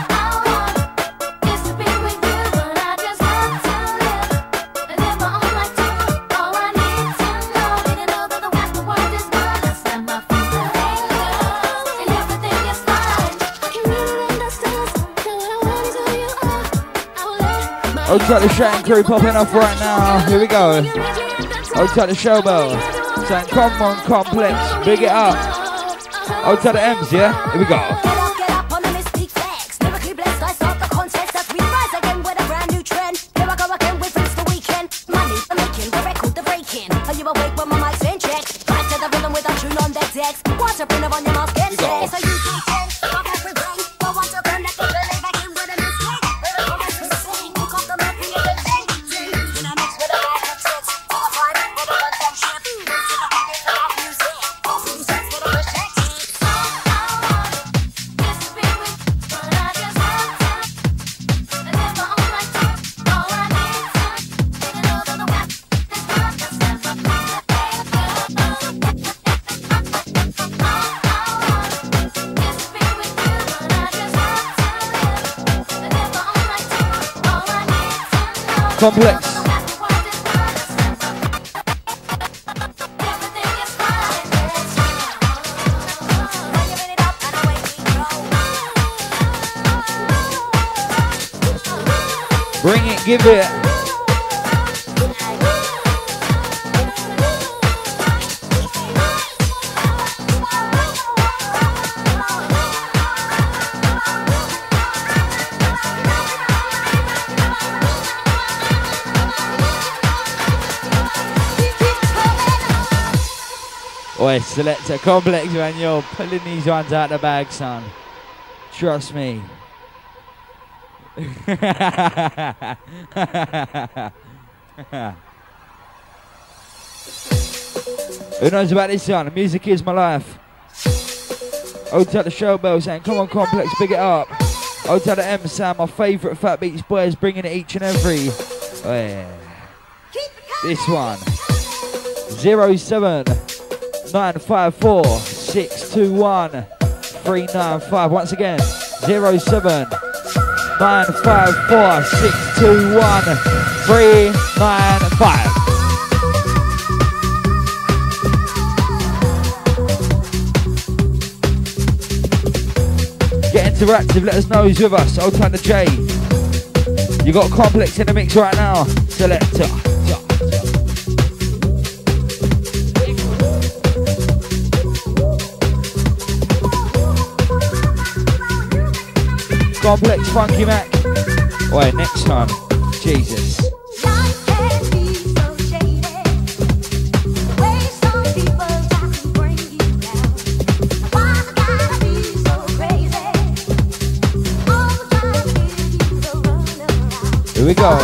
Old tight the Shannon crew popping off right now. Here we go. Old tight the Showbell. Saying come on Complex, big it up. Old tight the M's, yeah? Here we go. Complex. Bring it, give it. Oi, Selector Complex, man, you're pulling these ones out the bag, son. Trust me. Who knows about this one? Music is my life. Old tight the Showbell saying, come on Complex, big it up. Old tight the M sound, my favourite Fat Beats boys, bringing it each and every. Oh, yeah. This one. 07954 621 395. Once again, 07954 621 395. interactive. Let us know who's with us. Old time the J. You got Complex in the mix right now. Selector. Complex Funky Mac. Wait, next time. Jesus. Here we go.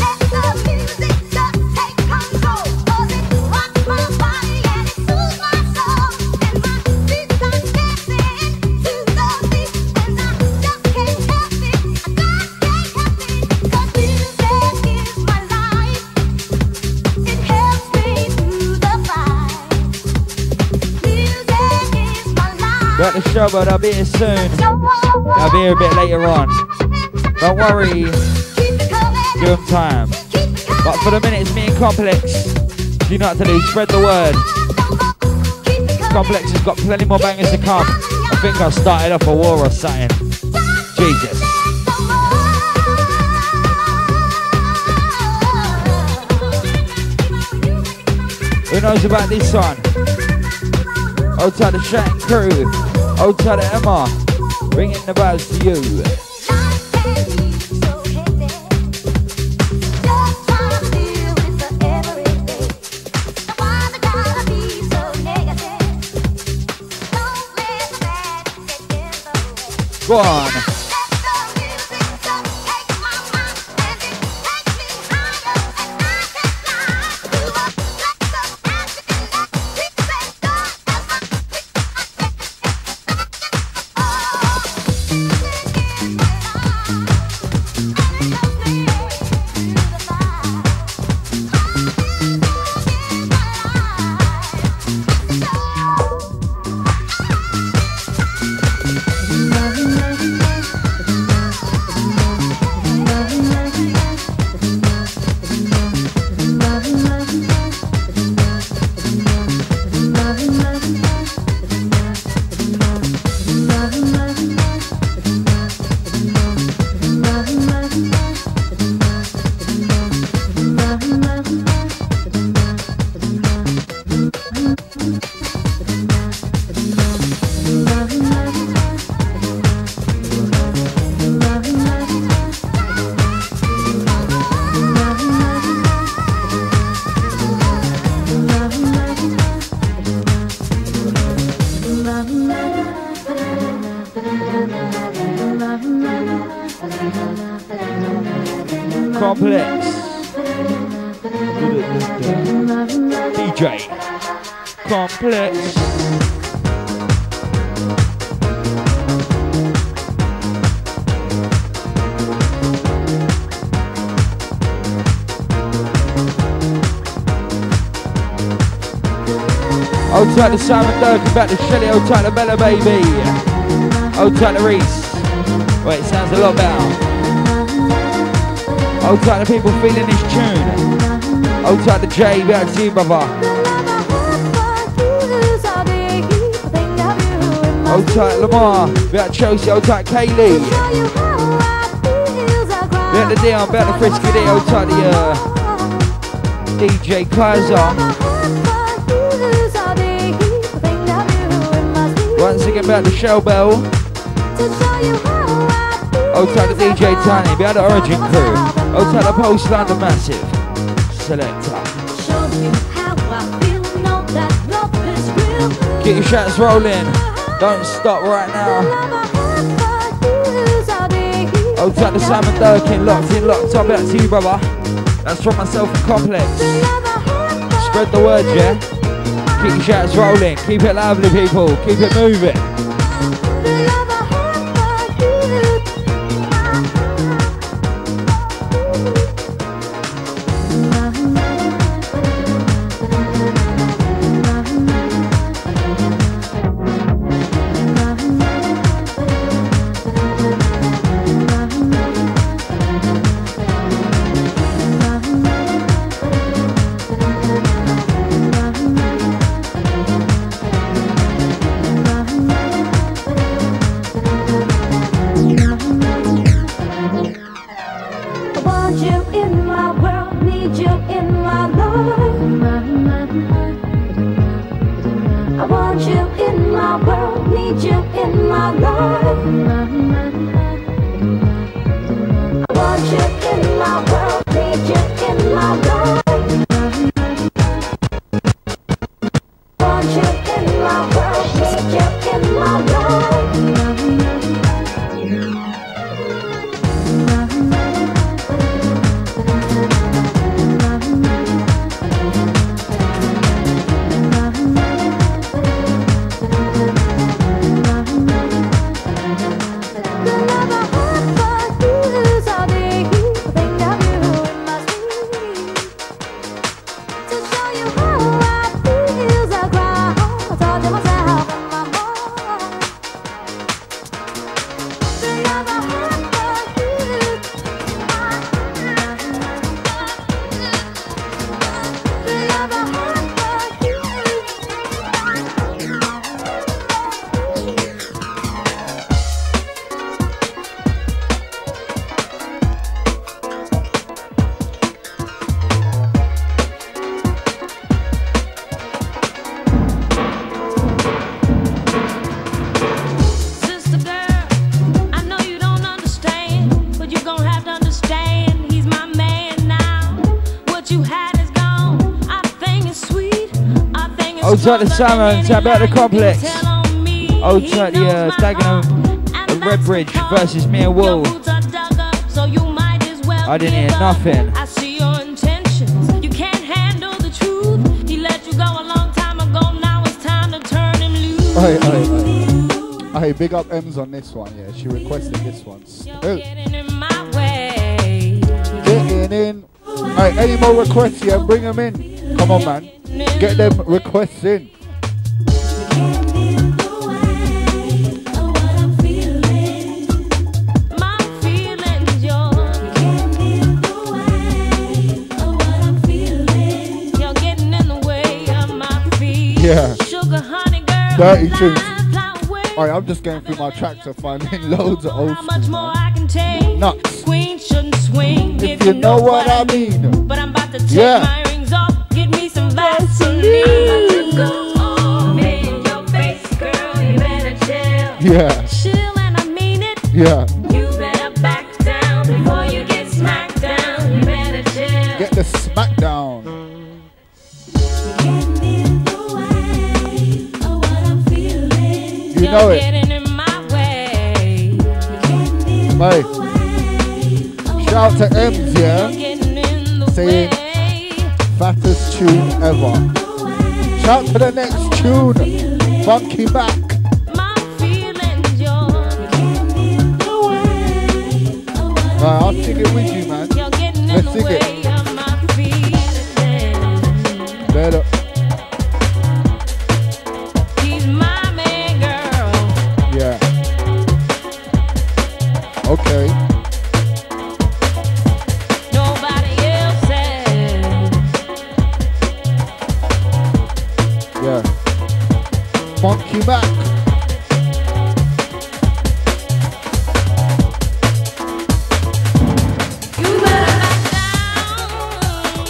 Got the show, but I'll be here soon. I'll be here a bit later on. Don't worry. Give them time. But for the minute, it's me and Complex. You know what to do, spread the word. Complex has got plenty more bangers to come. I think I started off a war or something. Jesus. Who knows about this one? Old time the Shank crew. Old time the Emma. Bringing the vibes to you. Go on. Complex. DJ. Complex. Old tight to Simon Durkin, back to Shelly, old tight to Bella Baby. Old tight to Reese. Wait, it sounds a lot better. Old tight to people feeling this tune. Old tight to Jay, back to you, brother. Old tight Lamar, back to Chelsea, old tight Kaylee. Back to Dion, back to Frisky D, old tight to DJ Kaiser. Once again, back to Shell Bell. Old tight to DJ Tiny, back to Origin Crew. Old tight to Post London Massive. Selector. Get your shots rolling. Don't stop right now. Old tight to Simon Durkin, locked in, locked up. Back to you, brother. That's from myself and Complex. Spread the word, yeah? Keep your shots rolling. Keep it lively, people. Keep it moving. my life. I want you in my world, need you in my life. Want you in my world, need you in my life. Outside the Salmons, how about the Complex? Outside the Dagenham and Redbridge versus Mia Wool. I didn't hear nothing. I see your intentions. You can't handle the truth. He let you go a long time ago. Now it's time to turn him loose. Hey, big up Ems on this one, yeah. She requested this one. Getting in my way. Getting in. Hey, any more requests, yeah? Bring them in. Come on, man. Get them requests in. Yeah. Dirty tunes. Alright, I'm just going through my tracks and finding loads of old school, man. Nuts. If you know what I mean. But I'm about to take Yeah. my rings off. Give me some Vaseline. Your face, girl, you better chill. Yeah. Chill and I mean it. Yeah. You better back down before you get smacked down. You better chill. Get the smack down. You know it. Hey. Shout to Ems, yeah. Saying fattest tune ever. Shout to the next tune. Funky Back. Right, I'll sing it with you, man. Let's sing it. Better. Yeah. Okay. Nobody else says. Yeah. Funky Back. You better back down.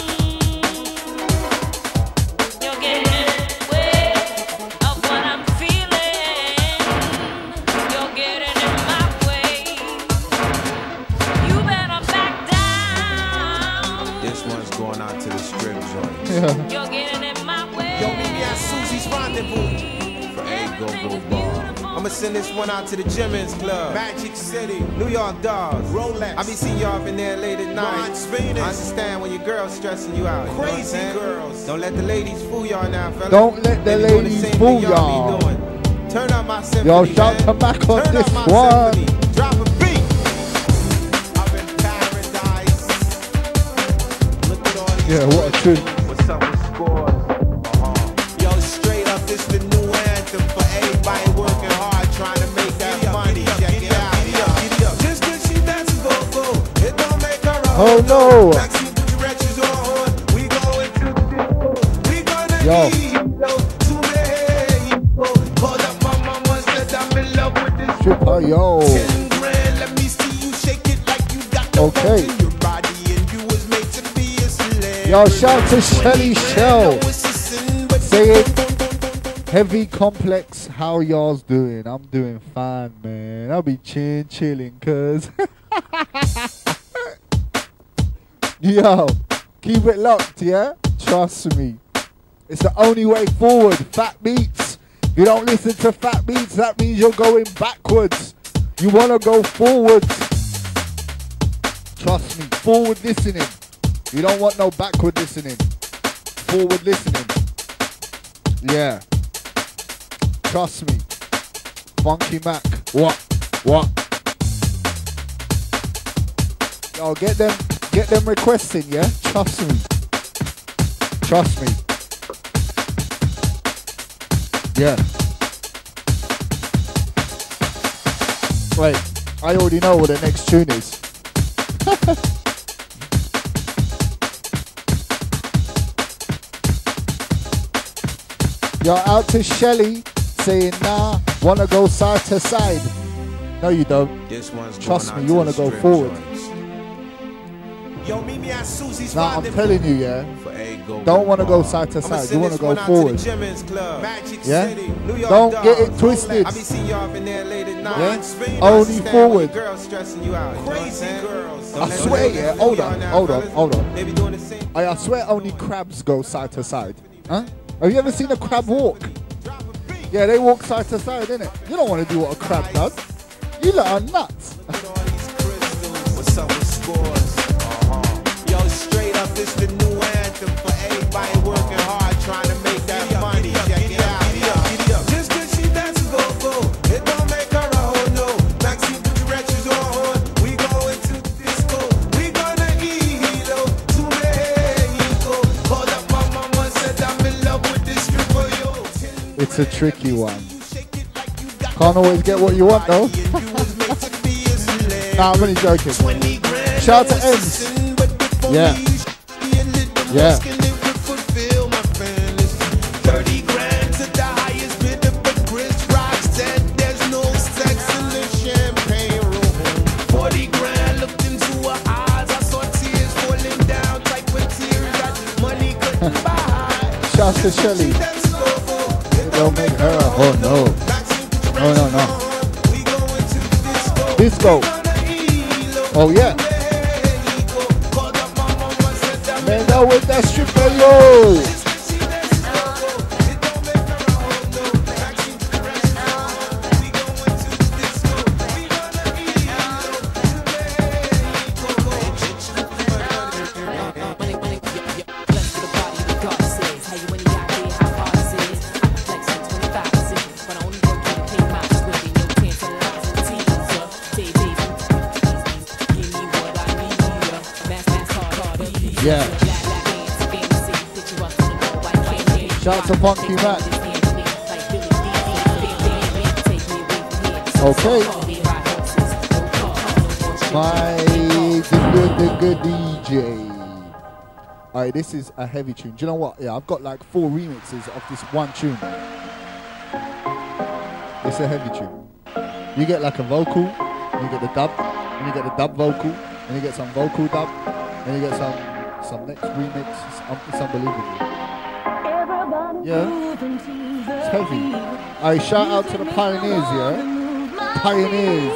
You're getting in the way of what I'm feeling. You're getting in my way. You better back down. This one's going out to the strip joint. Yeah. You're getting in my way. Yo, meet me at Susie's Rendezvous for a go-go bar. I'ma send this one out to the Jimmins Club, Magic City, New York Dolls, Rolex. I be seeing y'all up in there late at night. I understand when your girl's stressing you out. Crazy girls. Don't let the ladies fool y'all now, fellas. Don't let the They be doing ladies same fool thing y'all. be doing. Turn up my symphony. Yo, shout man. to Mac on Turn this up my one. symphony. Drop a beat. I'm in paradise. Look at all these Yeah, what a tune. What's up with scores? Yo, straight up, this the new anthem for everybody working hard trying to make that money. Check it out. Just 'cause she dances go-go, it don't make her a Oh no. Backseat directions on. We going to the disco. We gonna Yo. need to make. Hold up, my mama said I'm in love with this. Super yo. 10 grand, let me see you shake it like you got the Okay. funk in your body and you was made to be a slave. Yo, shout to Shelly Shell. Saying Heavy Complex how y'all's doing? I'm doing fine, man. I'll be chilling, cuz. Yo, keep it locked, yeah? Trust me. It's the only way forward. Fat Beats. If you don't listen to Fat Beats, that means you're going backwards. You want to go forwards. Trust me, forward listening. You don't want no backward listening. Forward listening. Yeah. Trust me. Funky Mac. What? Yo, get them requesting, yeah? Trust me. Yeah. Wait, I already know what the next tune is. You're out to Shelly saying, nah, wanna go side to side. No, you don't. This one's Trust going me, out you to wanna the go strip forward. joints. Yo, meet me at Susie's Nah, I'm telling you, yeah. Don't want to go side to side. You want to go forward. Yeah? Don't get it twisted. Yeah? Only forward. I swear, yeah. Hold on. I swear only crabs go side to side. Huh? Have you ever seen a crab walk? Yeah, they walk side to side, innit? You don't want to do what a crab does. You lot are nuts. What's up with scores? Yo, straight up, this the new anthem for everybody working hard trying to make that money. Check it out. Just cause she dances go, it don't make her a hoe, no. Maxine put the wretches on. We going to the disco. We gonna eat, to Mexico. Hold up, my mama said I'm in love with this stripper, yo. It's a tricky one. Can't always get what you want, though. Nah, I'm only joking. Shout out to Ems. Yeah. 30 grand to the highest bidder, but Chris Rock said there's no sex in the champagne room. 40 grand looked into her eyes, I saw tears falling down, type of tears that money couldn't buy. Shout out to Shelly. It don't make her a oh no. No. Disco. Oh yeah. Man, go with that stripper, yo. Yeah. Shout out to Funky Mac. Okay. My good DJ. Alright, this is a heavy tune. Do you know what? Yeah, I've got like 4 remixes of this one tune. It's a heavy tune. You get like a vocal, you get the dub, and you get the dub vocal, and you get some vocal dub, and you get some next remix. It's unbelievable. Yeah, it's heavy. I shout out to the pioneers, yeah? Pioneers.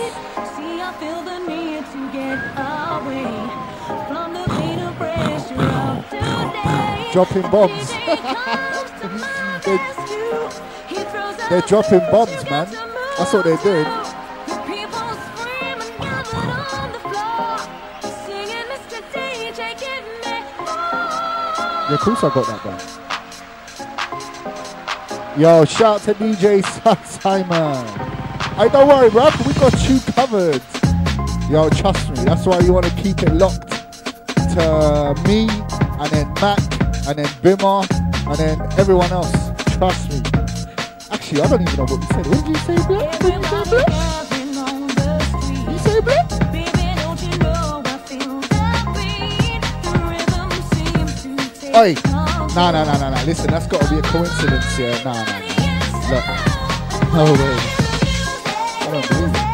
Dropping bombs. They're dropping bombs, man. That's what they're doing. Yeah, of course I got that down. Yo, shout out to DJ Simon. Hey, don't worry, bro. We got you covered. Yo, trust me. That's why you want to keep it locked to me, and then Mac, and then Bimmer, and then everyone else. Trust me. Actually, I don't even know what you said. What did you say, Black? What did you say, Black? You say, Black? Oi, nah. Listen, that's got to be a coincidence here. Nah. Look, no way. I don't believe it.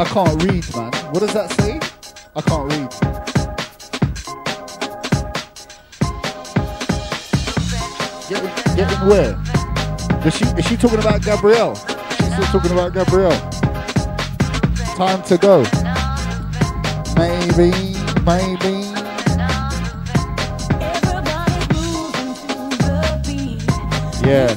I can't read, man. What does that say? I can't read. Getting where? Is she talking about Gabrielle? She's still talking about Gabrielle. Time to go. Maybe. Yeah.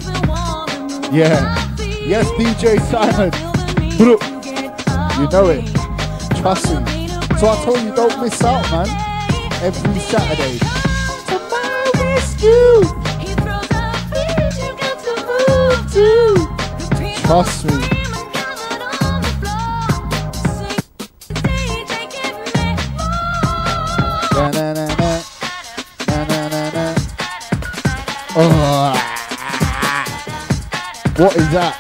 Yes, DJ Simon. You know it. Trust me. So I told you, don't miss out, man. Every Saturday. To my rescue. Trust me. Oh. What is that?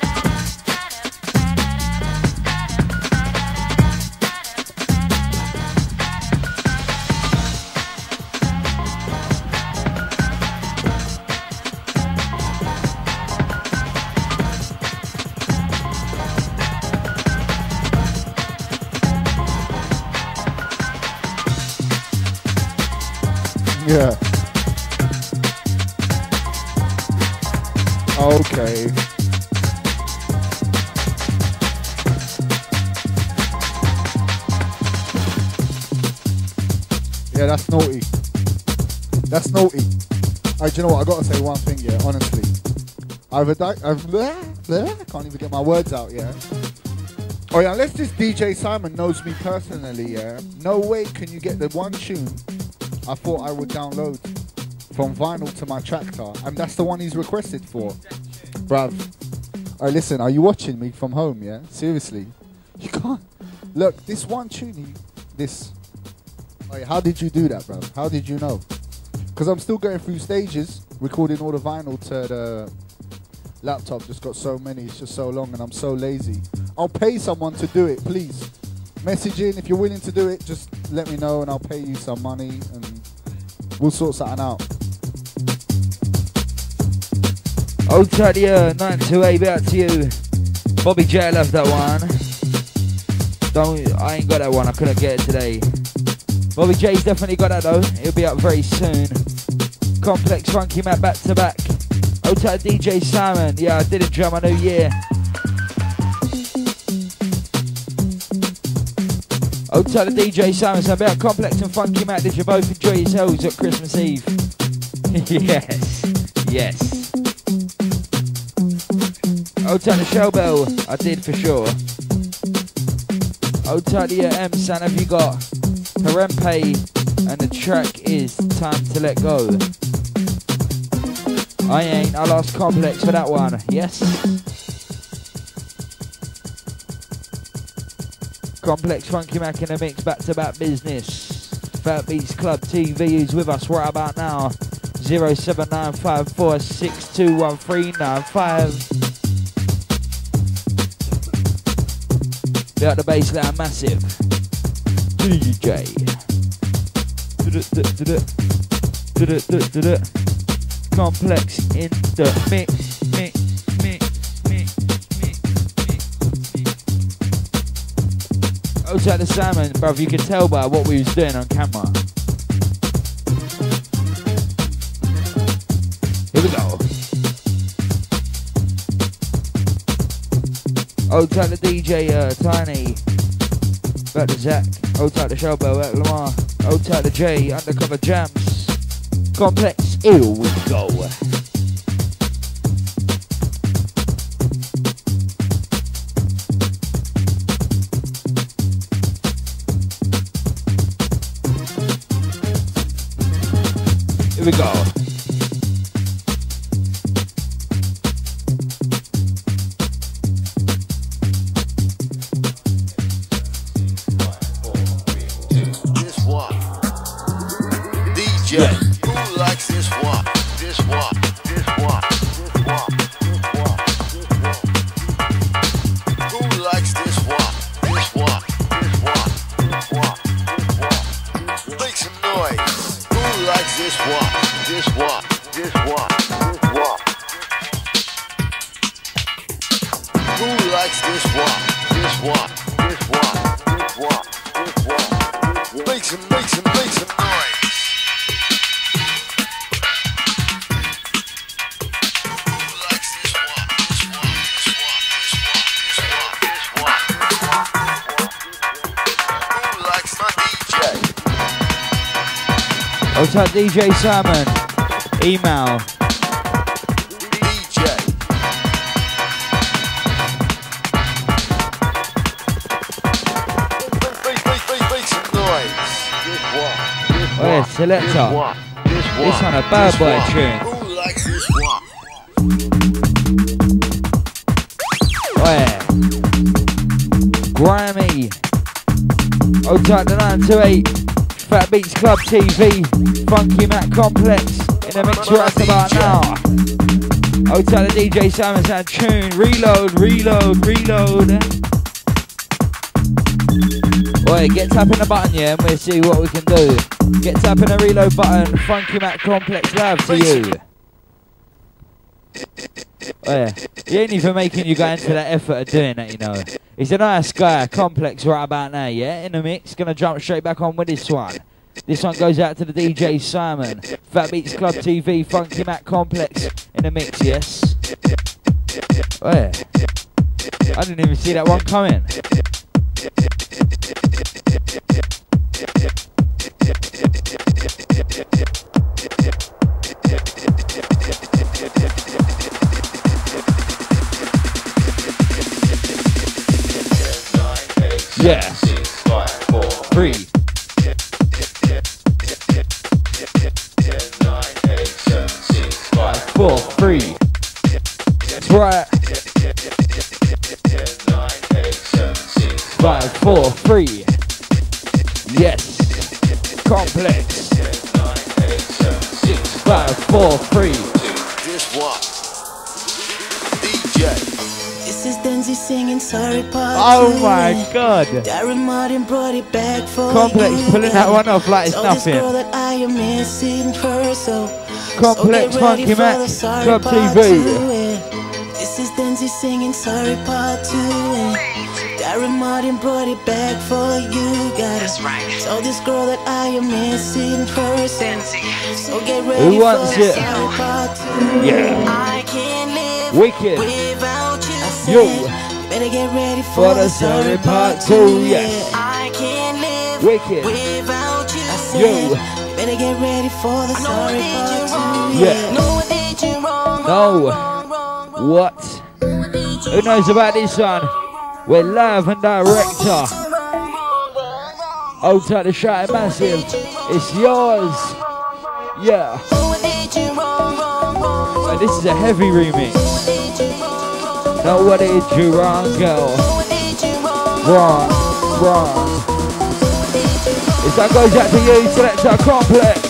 Yeah. Okay. Yeah, that's naughty. That's naughty. Do you know what? I gotta say one thing, yeah, honestly. I can't even get my words out, yeah. Oh yeah, unless this DJ Simon knows me personally, yeah, no way can you get the one tune I thought I would download from vinyl to my tractor, and that's the one he's requested for. Bruv. Alright, listen, are you watching me from home, yeah? Seriously. You can't. Look, this one tune, Oh yeah, how did you do that, bruv? How did you know? Because I'm still going through stages, recording all the vinyl to the laptop. Just got so many, it's just so long, and I'm so lazy. I'll pay someone to do it, please. Message in, if you're willing to do it, just let me know and I'll pay you some money and we'll sort something out. Old Tadia 928, out to you. Bobby J, I love that one. I ain't got that one, I couldn't get it today. Bobby J's definitely got that though, it'll be up very soon. Complex Funky Matt back to back. Old Tadia DJ Simon, yeah, I did a drum, I know, yeah. Old Tadia DJ Simon, so about Complex and Funky Matt, did you both enjoy yourselves at Christmas Eve? Yes. Old Tadia Shellbell, I did for sure. Old Tadia M, son, have you got Harempe, and the track is Time to Let Go. I ain't, I'll ask Complex for that one, yes. Complex Funky Mac in the mix, back-to-back business. Fat Beats Club TV, who's with us right about now. 07954621395. Be out the bass line, massive. DJ. Complex in the mix. Outside the salmon, bruv, you can tell by what we was doing on camera. Here we go. Old type the DJ Tiny, back to Zach. Old type the Showbell, back to Lamar. Old type the J, Undercover Jams. Complex, here we go. Here we go. This one. DJ. Yeah. Who likes this one? This one. This one. This one. This one. Who likes this one? This one. This one. This one. This one. Make some noise. Who likes this one? This one. This one. This one. Who likes this one? This one. This Make some noise. What's up, DJ Simon? Email. Oh yeah, selector. This one a bad boy tune. Oh yeah. Grammy. Oh type the 928. Fat Beats Club TV. Funky Mac Complex. In the mix right about now. Oh type the DJ Simon's that tune. Reload. Oi, get tapping the button, yeah, and we'll see what we can do. Get tapping the reload button, Funky Mac Complex Lab to you. Oh yeah, he ain't even making you go into that effort of doing that, you know. He's a nice guy, Complex right about now, yeah, in the mix. Gonna jump straight back on with this one. This one goes out to the DJ Simon. Fat Beats Club TV, Funky Mac Complex in the mix, yes. Oh yeah, I didn't even see that one coming. Yeah. 3. 4, 3. That's right. 5, 4, 3. Yes. Complex. 6, 5, 4, 3. This one. DJ. This is Denzi singing sorry part. Oh my god. Darren Martin brought it back for Complex you. pulling that one off like it's So this girl nothing. that I am missing her, so Complex get ready Funky for Mac the sorry Club part TV. 2, This is Denzi singing sorry part 2. Darren Martin brought it back for you, That's right. So this girl that I am missing her, so get ready Who wants for the it? sorry part 2. Yeah. I can't live Wicked. without you. Yo. You better get ready For the sorry part 2, yes. I can't live Wicked. without you. Yo. You better get ready for the sorry part 2. Yeah. No, I did you wrong. No. What? Who knows about this one? We're live and director. Hold tight the shot massive. It's yours. Yeah. And this is a heavy remix. No, what did you wrong, girl? Wrong. This one goes out to you, Selector Complex.